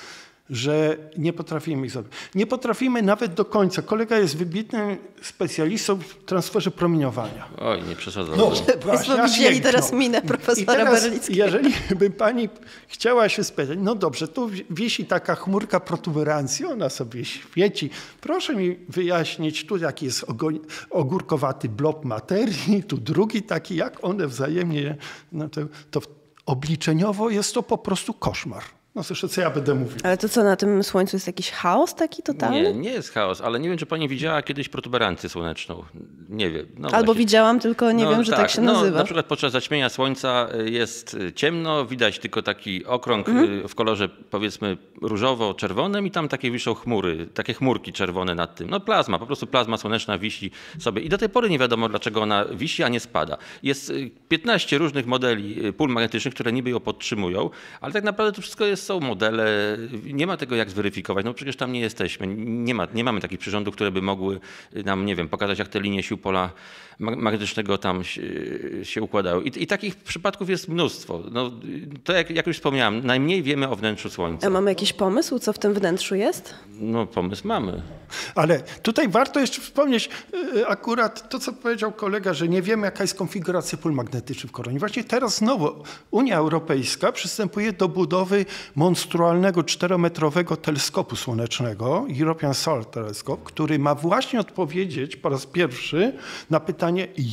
że nie potrafimy ich zrobić. Nie potrafimy nawet do końca. Kolega jest wybitnym specjalistą w transferze promieniowania. Oj, nie przesadzam. No, Państwo widzieli teraz minę profesora Berlickiego. Jeżeli by pani chciała się spytać, no dobrze, tu wisi taka chmurka protuberancji, ona sobie świeci. Proszę mi wyjaśnić, tu jaki jest ogórkowaty blob materii, tu drugi taki, jak one wzajemnie, no to obliczeniowo jest to po prostu koszmar. No zresztą, co ja będę mówił. Ale to co, na tym Słońcu jest jakiś chaos taki totalny? Nie jest chaos, ale nie wiem, czy pani widziała kiedyś protuberancję słoneczną. Nie wiem. No albo właśnie widziałam, tylko nie wiem, że tak się nazywa. Na przykład podczas zaćmienia Słońca jest ciemno, widać tylko taki okrąg w kolorze powiedzmy różowo-czerwonym i tam takie wiszą chmury, takie chmurki czerwone nad tym. No plazma, po prostu plazma słoneczna wisi sobie i do tej pory nie wiadomo, dlaczego ona wisi, a nie spada. Jest 15 różnych modeli pól magnetycznych, które niby ją podtrzymują, ale tak naprawdę to wszystko są modele, nie ma tego jak zweryfikować, no przecież tam nie jesteśmy, nie mamy takich przyrządów, które by mogły nam, nie wiem, pokazać jak te linie sił pola magnetycznego tam się układają. I takich przypadków jest mnóstwo. No, to jak już wspomniałem, najmniej wiemy o wnętrzu Słońca. A mamy jakiś pomysł, co w tym wnętrzu jest? No pomysł mamy. Ale tutaj warto jeszcze wspomnieć akurat to, co powiedział kolega, że nie wiemy jaka jest konfiguracja pól magnetycznych w koronie. Właśnie teraz znowu Unia Europejska przystępuje do budowy monstrualnego 4-metrowego teleskopu słonecznego, European Solar Telescope, który ma właśnie odpowiedzieć po raz pierwszy na pytanie,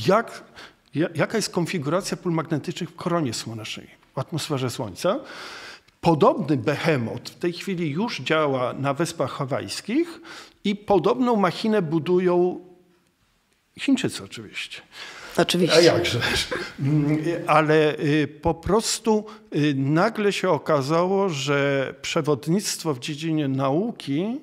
jaka jest konfiguracja pól magnetycznych w koronie słonecznej, w atmosferze Słońca. Podobny behemoth w tej chwili już działa na Wyspach Hawajskich i podobną machinę budują Chińczycy oczywiście. Oczywiście. A jakże. Ale po prostu nagle się okazało, że przewodnictwo w dziedzinie nauki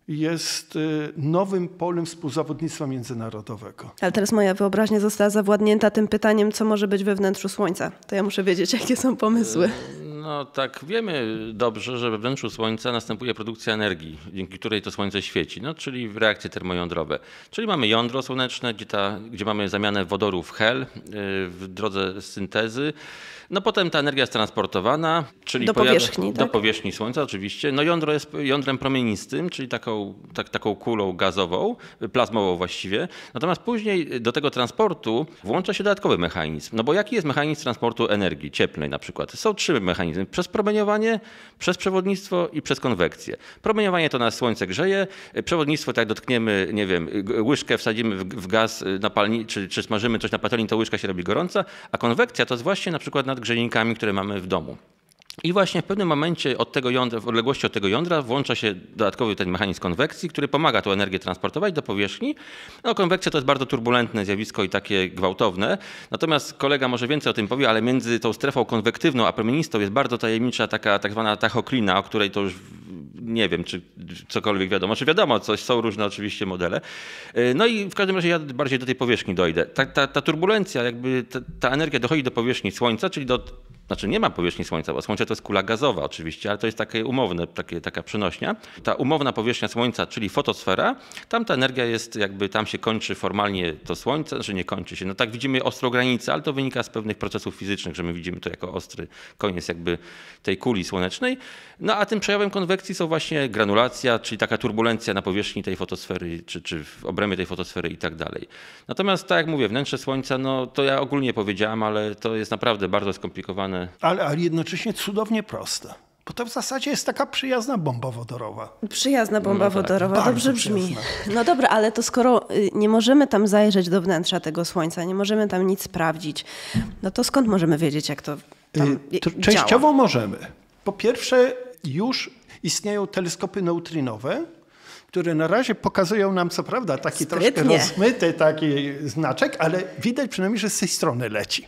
jest nowym polem współzawodnictwa międzynarodowego. Ale teraz moja wyobraźnia została zawładnięta tym pytaniem, co może być we wnętrzu Słońca. To ja muszę wiedzieć, jakie są pomysły. No tak, wiemy dobrze, że we wnętrzu Słońca następuje produkcja energii, dzięki której to Słońce świeci, czyli reakcje termojądrowe. Czyli mamy jądro słoneczne, gdzie mamy zamianę wodoru w hel w drodze syntezy. No potem ta energia jest transportowana, czyli do powierzchni, do powierzchni Słońca oczywiście. No jądro jest jądrem promienistym, czyli taką kulą gazową, plazmową właściwie. Natomiast później do tego transportu włącza się dodatkowy mechanizm. No bo jaki jest mechanizm transportu energii cieplnej na przykład? Są 3 mechanizmy. Przez promieniowanie, przez przewodnictwo i przez konwekcję. Promieniowanie to nas Słońce grzeje, przewodnictwo tak jak dotkniemy, nie wiem, łyżkę wsadzimy w gaz czy smażymy coś na patelni, to łyżka się robi gorąca, a konwekcja to jest właśnie na przykład nad grzejnikami, które mamy w domu. I właśnie w pewnym momencie w odległości od tego jądra włącza się dodatkowy ten mechanizm konwekcji, który pomaga tą energię transportować do powierzchni. No, konwekcja to jest bardzo turbulentne zjawisko i takie gwałtowne. Natomiast kolega może więcej o tym powie, ale między tą strefą konwektywną a promienistą jest bardzo tajemnicza taka tak zwana tachoklina, o której to już nie wiem, czy cokolwiek wiadomo. Czy wiadomo coś, są różne oczywiście modele. No i w każdym razie ja bardziej do tej powierzchni dojdę. Ta turbulencja, jakby ta energia dochodzi do powierzchni Słońca, czyli znaczy nie ma powierzchni Słońca, bo Słońce to jest kula gazowa oczywiście, ale to jest takie umowne, taka przenośnia. Ta umowna powierzchnia Słońca, czyli fotosfera, tam ta energia jest jakby, tam się kończy formalnie to Słońce, znaczy nie kończy się. No tak widzimy ostrą granicę, ale to wynika z pewnych procesów fizycznych, że my widzimy to jako ostry koniec jakby tej kuli słonecznej. No a tym przejawem konwekcji są właśnie granulacja, czyli taka turbulencja na powierzchni tej fotosfery, czy w obrębie tej fotosfery i tak dalej. Natomiast tak jak mówię, wnętrze Słońca, no to ja ogólnie powiedziałem, ale to jest naprawdę bardzo skomplikowane. Ale jednocześnie cudownie proste. Bo to w zasadzie jest taka przyjazna bomba wodorowa. Przyjazna bomba wodorowa, tak, dobrze brzmi. Przyjazna. No dobra, ale to skoro nie możemy tam zajrzeć do wnętrza tego Słońca, nie możemy tam nic sprawdzić, no to skąd możemy wiedzieć, jak to tam Częściowo działa? możemy. Po pierwsze, już istnieją teleskopy neutrinowe, które na razie pokazują nam, co prawda, taki troszkę rozmyty taki znaczek, ale widać przynajmniej, że z tej strony leci.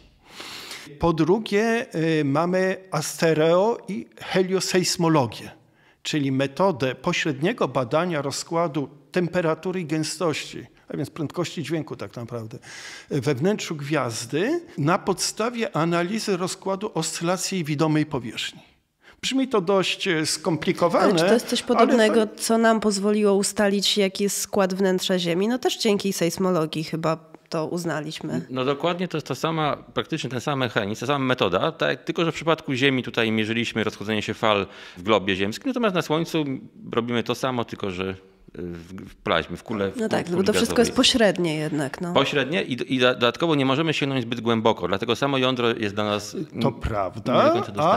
Po drugie, mamy astereo i heliosejsmologię, czyli metodę pośredniego badania rozkładu temperatury i gęstości, a więc prędkości dźwięku tak naprawdę, we wnętrzu gwiazdy na podstawie analizy rozkładu oscylacji widomej powierzchni. Brzmi to dość skomplikowane. Ale czy to jest coś podobnego, co nam pozwoliło ustalić, jaki jest skład wnętrza Ziemi? No też dzięki sejsmologii chyba to uznaliśmy. No dokładnie to jest praktycznie ten sam mechanizm, ta sama metoda, tak, tylko że w przypadku Ziemi tutaj mierzyliśmy rozchodzenie się fal w globie ziemskim, natomiast na Słońcu robimy to samo, tylko że w plaźmie, w kule. No tak, bo to wszystko jest pośrednie jednak. No. Pośrednie i dodatkowo nie możemy sięgnąć zbyt głęboko, dlatego samo jądro jest dla nas to prawda,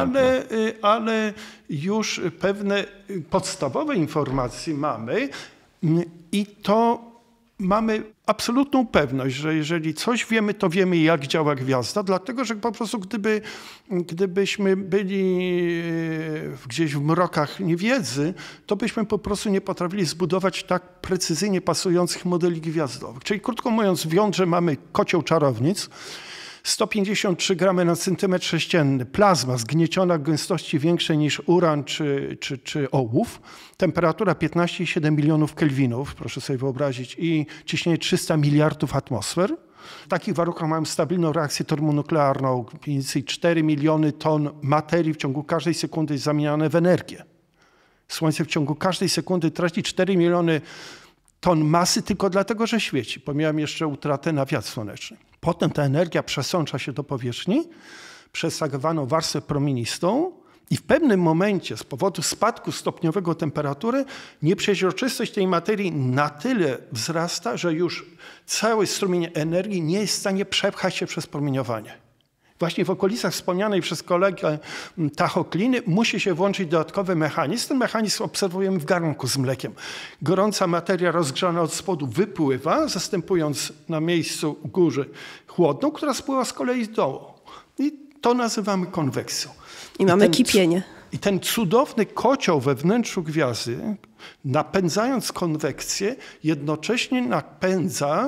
ale już pewne podstawowe informacje mamy i to mamy absolutną pewność, że jeżeli coś wiemy, to wiemy, jak działa gwiazda, dlatego że po prostu gdybyśmy byli gdzieś w mrokach niewiedzy, to byśmy po prostu nie potrafili zbudować tak precyzyjnie pasujących modeli gwiazdowych. Czyli krótko mówiąc, w jądrze mamy kocioł czarownic, 153 gramy na centymetr sześcienny, plazma zgnieciona w gęstości większej niż uran czy ołów, temperatura 15,7 milionów kelwinów, proszę sobie wyobrazić, i ciśnienie 300 miliardów atmosfer. W takich warunkach mamy stabilną reakcję termonuklearną, mniej więcej 4 miliony ton materii w ciągu każdej sekundy jest zamieniane w energię. Słońce w ciągu każdej sekundy traci 4 miliony ton masy tylko dlatego, że świeci. Pomijam jeszcze utratę na wiatr słoneczny. Potem ta energia przesącza się do powierzchni przez tak zwaną warstwę promienistą i w pewnym momencie z powodu spadku stopniowego temperatury nieprzeźroczystość tej materii na tyle wzrasta, że już cały strumień energii nie jest w stanie przepchać się przez promieniowanie. Właśnie w okolicach wspomnianej przez kolegę tachokliny musi się włączyć dodatkowy mechanizm. Ten mechanizm obserwujemy w garnku z mlekiem. Gorąca materia rozgrzana od spodu wypływa, zastępując na miejscu górze chłodną, która spływa z kolei z dołu. I to nazywamy konweksją. I mamy kipienie. I ten cudowny kocioł we wnętrzu gwiazdy, napędzając konwekcję, jednocześnie napędza,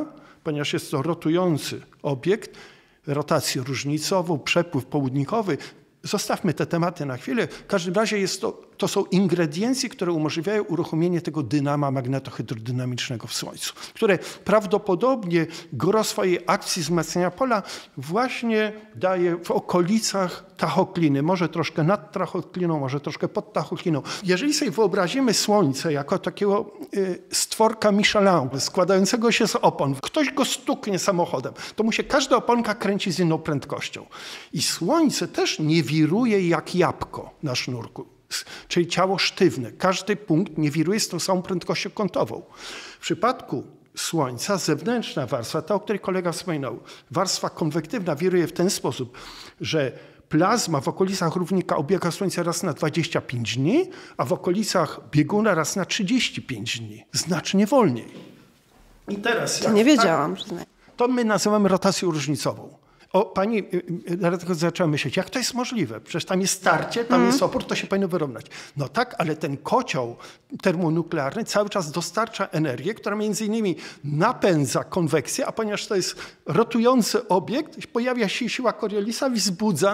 ponieważ jest to rotujący obiekt, rotację różnicową, przepływ południkowy. Zostawmy te tematy na chwilę. W każdym razie to są ingrediencje, które umożliwiają uruchomienie tego dynama magnetohydrodynamicznego w Słońcu, które prawdopodobnie gros swojej akcji wzmacniania pola właśnie daje w okolicach tachocliny. Może troszkę nad tachocliną, może troszkę pod tachocliną. Jeżeli sobie wyobrazimy Słońce jako takiego stworka Michelin, składającego się z opon, ktoś go stuknie samochodem, to mu się każda oponka kręci z inną prędkością. I Słońce też nie wiruje jak jabłko na sznurku, czyli ciało sztywne. Każdy punkt nie wiruje z tą samą prędkością kątową. W przypadku Słońca zewnętrzna warstwa, ta o której kolega wspominał, warstwa konwektywna wiruje w ten sposób, że plazma w okolicach równika obiega Słońca raz na 25 dni, a w okolicach bieguna raz na 35 dni. Znacznie wolniej. I teraz To nie wiedziałam, przyznaję. To my nazywamy rotacją różnicową. Pani dlatego zaczęła myśleć, jak to jest możliwe? Przecież tam jest starcie, tam jest opór, to się powinno wyrównać. No tak, ale ten kocioł termonuklearny cały czas dostarcza energię, która między innymi napędza konwekcję, a ponieważ to jest rotujący obiekt, pojawia się siła Coriolisa i wzbudza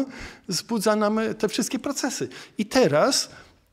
nam te wszystkie procesy. I teraz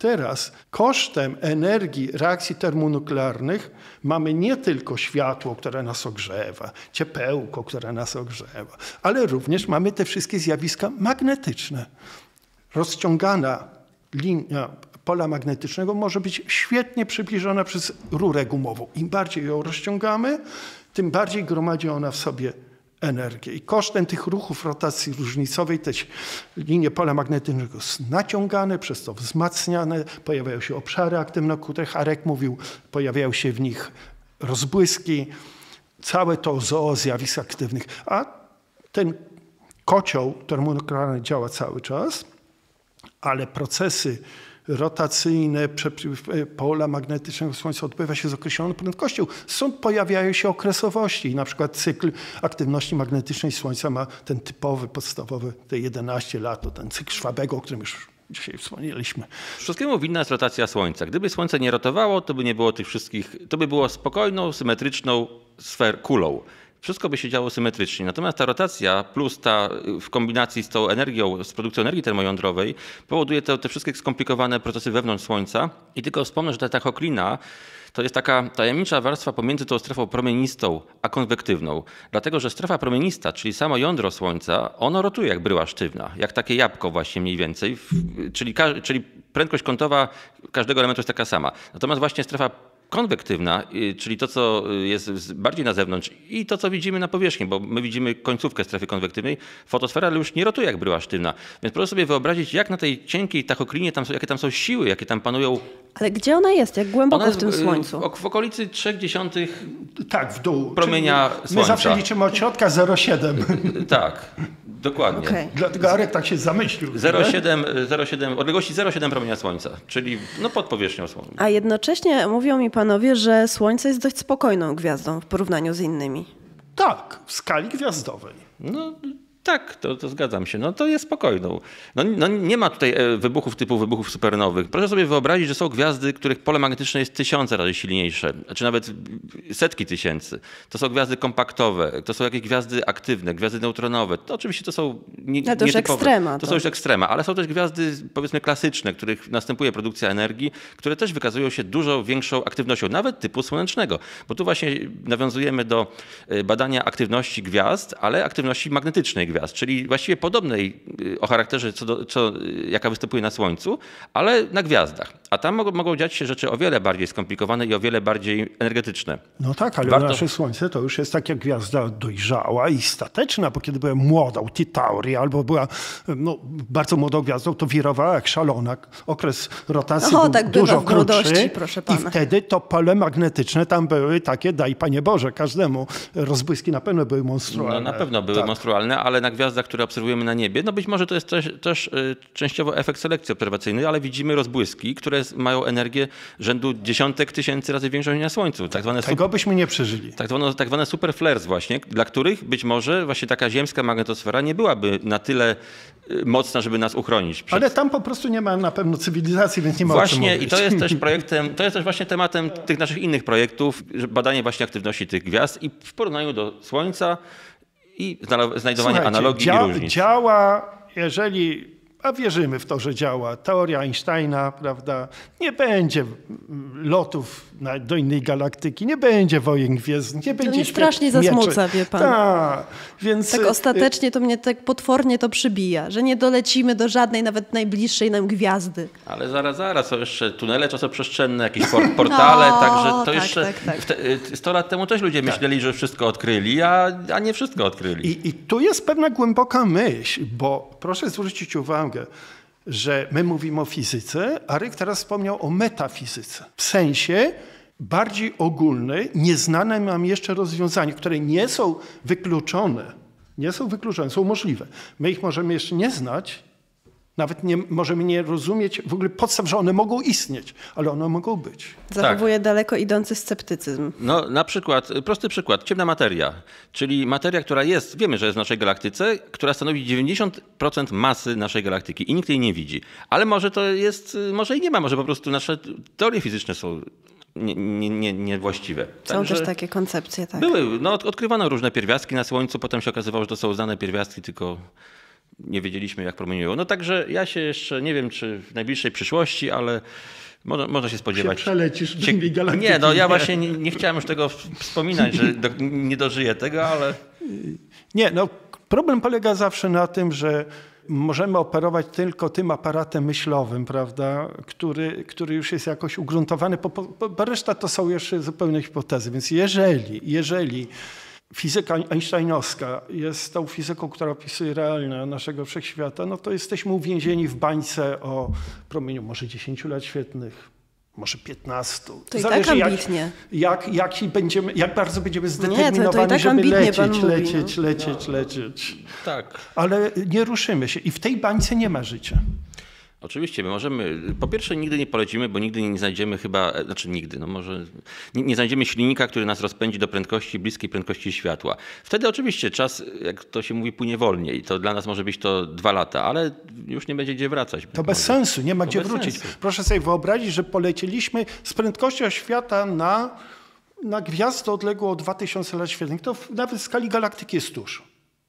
kosztem energii reakcji termonuklearnych mamy nie tylko światło, które nas ogrzewa, ciepełko, które nas ogrzewa, ale również mamy te wszystkie zjawiska magnetyczne. Rozciągana linia pola magnetycznego może być świetnie przybliżona przez rurę gumową. Im bardziej ją rozciągamy, tym bardziej gromadzi ona w sobie energię. I kosztem tych ruchów rotacji różnicowej te linie pola magnetycznego są naciągane, przez to wzmacniane, pojawiają się obszary aktywne, o których Arek mówił, pojawiają się w nich rozbłyski, całe to zoo zjawisk aktywnych. A ten kocioł termonuklearny działa cały czas, ale procesy rotacyjne, przepływ pola magnetycznego Słońca odbywa się z określoną prędkością. Stąd pojawiają się okresowości. I na przykład cykl aktywności magnetycznej Słońca ma ten typowy, podstawowy, te 11 lat, ten cykl Schwabego, o którym już dzisiaj wspomnieliśmy. Wszystkiemu winna jest rotacja Słońca. Gdyby Słońce nie rotowało, to by nie było tych wszystkich, to by było spokojną, symetryczną kulą. Wszystko by się działo symetrycznie. Natomiast ta rotacja plus ta w kombinacji z tą energią, z produkcją energii termojądrowej powoduje te wszystkie skomplikowane procesy wewnątrz Słońca. I tylko wspomnę, że ta tachoclina to jest taka tajemnicza warstwa pomiędzy tą strefą promienistą a konwektywną. Dlatego, że strefa promienista, czyli samo jądro Słońca, ono rotuje jak bryła sztywna, jak takie jabłko właśnie mniej więcej. Czyli prędkość kątowa każdego elementu jest taka sama. Natomiast właśnie strefa konwektywna, czyli to, co jest bardziej na zewnątrz i to, co widzimy na powierzchni, bo my widzimy końcówkę strefy konwektywnej, fotosfera już nie rotuje jak bryła sztywna. Więc proszę sobie wyobrazić, jak na tej cienkiej tachoclinie, jakie tam są siły, jakie tam panują. Ale gdzie ona jest? Jak głęboko w tym Słońcu? W okolicy 0,3 tak, w dół. promienia Słońca. My zawsze liczymy od środka 0,7. Tak, dokładnie. Okay. Dlatego Arek tak się zamyślił. 0,7, odległości 0,7 promienia Słońca, czyli pod powierzchnią Słońca. A jednocześnie mówią mi panowie, że Słońce jest dość spokojną gwiazdą w porównaniu z innymi. Tak, w skali gwiazdowej. No tak, to zgadzam się. No to jest spokojną. No nie ma tutaj wybuchów supernowych. Proszę sobie wyobrazić, że są gwiazdy, których pole magnetyczne jest 1000 razy silniejsze, czy nawet setki tysięcy. To są gwiazdy kompaktowe, to są jakieś gwiazdy aktywne, gwiazdy neutronowe. To oczywiście to są to już ekstrema. To są już ekstrema, ale są też gwiazdy powiedzmy klasyczne, których następuje produkcja energii, które też wykazują się dużo większą aktywnością, nawet typu słonecznego. Bo tu właśnie nawiązujemy do badania aktywności gwiazd, ale aktywności magnetycznej gwiazd, czyli właściwie podobnej o charakterze, jaka występuje na Słońcu, ale na gwiazdach. A tam mogą dziać się rzeczy o wiele bardziej skomplikowane i o wiele bardziej energetyczne. No tak, ale nasze Słońce to już jest taka gwiazda dojrzała i stateczna, bo kiedy była młodą, Titauri, albo była bardzo młodą gwiazdą, to wirowała jak szalona. Okres rotacji był tak dużo krótszy. Proszę pana. I wtedy to pole magnetyczne tam były takie, daj Panie Boże, każdemu. Rozbłyski na pewno były monstrualne. No na pewno były monstrualne, ale na gwiazdach, które obserwujemy na niebie. No być może to jest też częściowo efekt selekcji obserwacyjnej, ale widzimy rozbłyski, które mają energię rzędu dziesiątek tysięcy razy większą niż na Słońcu. Tego byśmy nie przeżyli. Tak zwane super flares właśnie, dla których być może właśnie taka ziemska magnetosfera nie byłaby na tyle mocna, żeby nas uchronić. Ale tam po prostu nie ma na pewno cywilizacji, więc nie ma właśnie, o czym i to jest też właśnie tematem tych naszych innych projektów, badanie właśnie aktywności tych gwiazd i w porównaniu do Słońca i znajdowanie analogii i różnic. Działa, jeżeli... A wierzymy w to, że działa. Teoria Einsteina, prawda? Nie będzie lotów do innej galaktyki, nie będzie wojen gwiezdnych, nie będzie... To mnie strasznie zasmuca, wie pan. Więc... Tak ostatecznie to mnie tak potwornie to przybija, że nie dolecimy do żadnej, nawet najbliższej nam gwiazdy. Ale zaraz, są jeszcze tunele czasoprzestrzenne, jakieś portale, także to jeszcze... 100 lat temu też ludzie myśleli, że wszystko odkryli, a nie wszystko odkryli. I tu jest pewna głęboka myśl, bo proszę zwrócić uwagę, że my mówimy o fizyce, a Ryk teraz wspomniał o metafizyce. W sensie bardziej ogólnej, nieznane nam jeszcze rozwiązania, które nie są wykluczone, są możliwe. My ich możemy jeszcze nie znać, nawet możemy nie rozumieć w ogóle podstaw, że one mogą istnieć, ale one mogą być. Zachowuje daleko idący sceptycyzm. No na przykład, prosty przykład, ciemna materia, czyli materia, która jest, wiemy, że jest w naszej galaktyce, która stanowi 90% masy naszej galaktyki i nikt jej nie widzi. Ale może to jest, może i nie ma, może po prostu nasze teorie fizyczne są niewłaściwe. Są też takie koncepcje, tak. Były, odkrywano różne pierwiastki na Słońcu, potem się okazywało, że to są znane pierwiastki, tylko nie wiedzieliśmy, jak promieniują. No także ja się jeszcze, nie wiem, czy w najbliższej przyszłości, ale można się spodziewać. Przelecisz w innej galaktyki. Nie, ja właśnie nie chciałem już tego wspominać, że nie dożyję tego, ale... Nie, problem polega zawsze na tym, że możemy operować tylko tym aparatem myślowym, prawda, który już jest jakoś ugruntowany, bo reszta to są jeszcze zupełnie hipotezy. Więc jeżeli fizyka einsteinowska jest tą fizyką, która opisuje realne naszego wszechświata, no to jesteśmy uwięzieni w bańce o promieniu może 10 lat świetlnych, może 15. To zależy, i tak ambitnie. Jak bardzo będziemy zdeterminowani, tak żeby lecieć. Tak. Ale nie ruszymy się i w tej bańce nie ma życia. Oczywiście, my możemy, po pierwsze nigdy nie polecimy, bo nigdy nie znajdziemy może nie znajdziemy silnika, który nas rozpędzi do prędkości bliskiej prędkości światła. Wtedy oczywiście czas, jak to się mówi, płynie wolniej. To dla nas może być to 2 lata, ale już nie będzie gdzie wracać. To bez sensu, nie ma gdzie wrócić. Proszę sobie wyobrazić, że polecieliśmy z prędkością świata na gwiazdę odległą o 2000 lat świetlnych. To nawet w skali galaktyki jest tuż.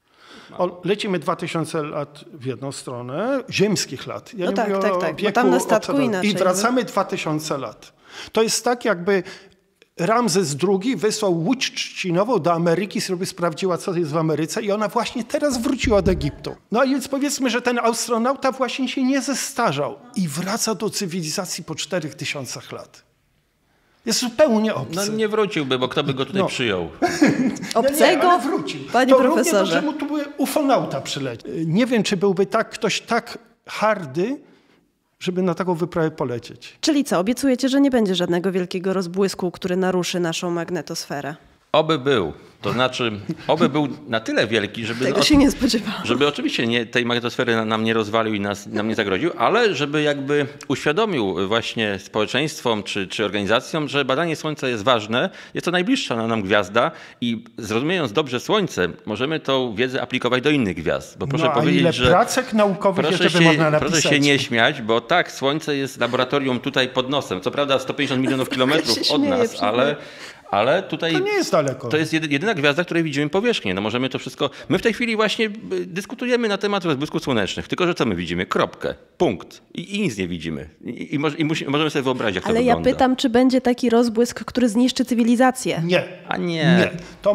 Lecimy 2000 lat w jedną stronę, ziemskich lat. Ja nie mówię o wieku, bo tam na statku inaczej. I wracamy 2000 lat. To jest tak, jakby Ramzes II wysłał łódź trzcinową do Ameryki, sobie sprawdziła, co jest w Ameryce i ona właśnie teraz wróciła do Egiptu. No i więc powiedzmy, że ten astronauta właśnie się nie zestarzał i wraca do cywilizacji po 4000 lat. Jest zupełnie obcy. No nie wróciłby, bo kto by go tutaj przyjął? Obcego? Ale wrócił. Panie to profesorze. Równie dobrze mu tu ufonauta przyleciał. Nie wiem, czy byłby ktoś tak hardy, żeby na taką wyprawę polecieć. Czyli co, obiecujecie, że nie będzie żadnego wielkiego rozbłysku, który naruszy naszą magnetosferę? Oby był. To znaczy, oby był na tyle wielki, żeby... Tego się nie spodziewałam. Żeby oczywiście tej magnetosfery nam nie rozwalił i nam nie zagroził, ale żeby jakby uświadomił właśnie społeczeństwom czy organizacjom, że badanie Słońca jest ważne, jest to najbliższa nam gwiazda i zrozumiejąc dobrze Słońce, możemy tą wiedzę aplikować do innych gwiazd. Bo proszę powiedzieć, ile że... pracek naukowych jeszcze by można napisać. Proszę się nie śmiać, bo tak, Słońce jest laboratorium tutaj pod nosem. Co prawda 150 milionów kilometrów od nas, ale tutaj to nie jest daleko. To jest jedyna gwiazda, której widzimy powierzchnię. No możemy to wszystko... My w tej chwili właśnie dyskutujemy na temat rozbłysków słonecznych. Tylko, że co my widzimy? Kropkę. Punkt. I nic nie widzimy. I możemy sobie wyobrazić, jak to wygląda. Ale ja pytam, czy będzie taki rozbłysk, który zniszczy cywilizację? Nie. A nie. To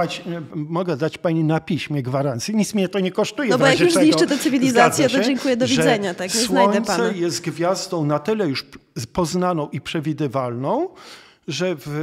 mogę dać pani na piśmie gwarancję. Nic mnie to nie kosztuje. No bo jak już zniszczy tę cywilizację, to dziękuję, do widzenia. Tak, nie znajdę pana. Słońce jest gwiazdą na tyle już poznaną i przewidywalną, że w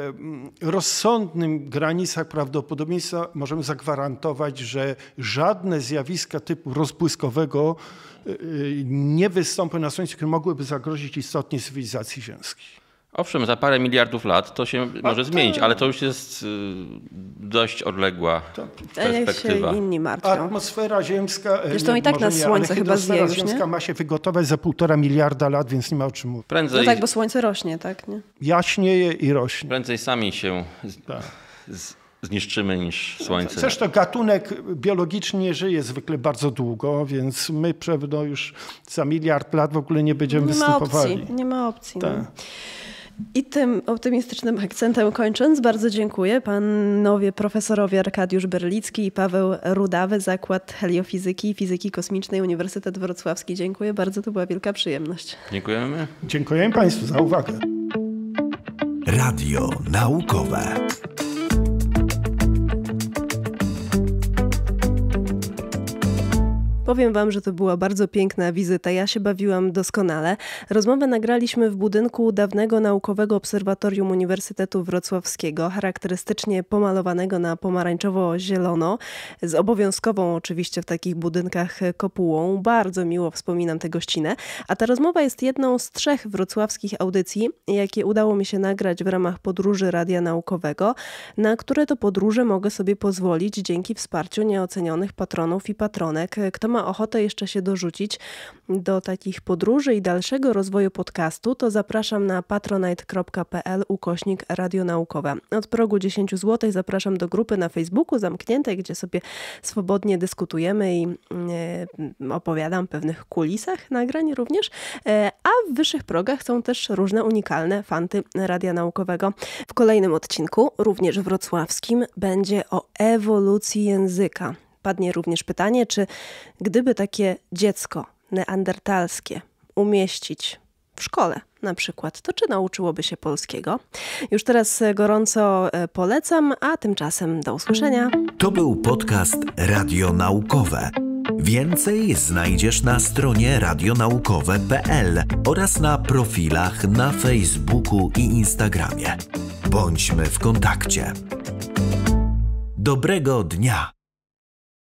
rozsądnym granicach prawdopodobieństwa możemy zagwarantować, że żadne zjawiska typu rozbłyskowego nie wystąpią na Słońcu, które mogłyby zagrozić istotnie cywilizacji ziemskiej. Owszem, za parę miliardów lat to się może zmienić, ale to już jest dość odległa perspektywa. Jak się inni martwią. Atmosfera ziemska... Zresztą i tak nas Słońce chyba zje już, ziemska ma się wygotować za 1,5 miliarda lat, więc nie ma o czym mówić. Prędzej, no tak, bo Słońce rośnie, tak? Nie? Jaśnieje i rośnie. Prędzej sami się zniszczymy niż Słońce. Zresztą gatunek biologiczny nie żyje zwykle bardzo długo, więc my pewno już za miliard lat w ogóle nie będziemy występowali. Nie ma opcji. Tak. No. I tym optymistycznym akcentem kończąc, bardzo dziękuję panowie profesorowie Arkadiusz Berlicki i Paweł Rudawy, Zakład Heliofizyki i Fizyki Kosmicznej Uniwersytet Wrocławski. Dziękuję bardzo, to była wielka przyjemność. Dziękujemy. Dziękujemy Państwu za uwagę. Radio naukowe. Powiem wam, że to była bardzo piękna wizyta. Ja się bawiłam doskonale. Rozmowę nagraliśmy w budynku dawnego Naukowego Obserwatorium Uniwersytetu Wrocławskiego, charakterystycznie pomalowanego na pomarańczowo-zielono, z obowiązkową oczywiście w takich budynkach kopułą. Bardzo miło wspominam tę gościnę. A ta rozmowa jest jedną z 3 wrocławskich audycji, jakie udało mi się nagrać w ramach podróży Radia Naukowego, na które to podróże mogę sobie pozwolić dzięki wsparciu nieocenionych patronów i patronek. Kto ma ochotę jeszcze się dorzucić do takich podróży i dalszego rozwoju podcastu, to zapraszam na patronite.pl/radionaukowe. Od progu 10 zł zapraszam do grupy na Facebooku zamkniętej, gdzie sobie swobodnie dyskutujemy i opowiadam o pewnych kulisach nagrań również, a w wyższych progach są też różne unikalne fanty Radia Naukowego. W kolejnym odcinku, również wrocławskim, będzie o ewolucji języka. Padnie również pytanie, czy gdyby takie dziecko neandertalskie umieścić w szkole na przykład, to czy nauczyłoby się polskiego? Już teraz gorąco polecam, a tymczasem do usłyszenia. To był podcast Radio Naukowe. Więcej znajdziesz na stronie radionaukowe.pl oraz na profilach na Facebooku i Instagramie. Bądźmy w kontakcie. Dobrego dnia!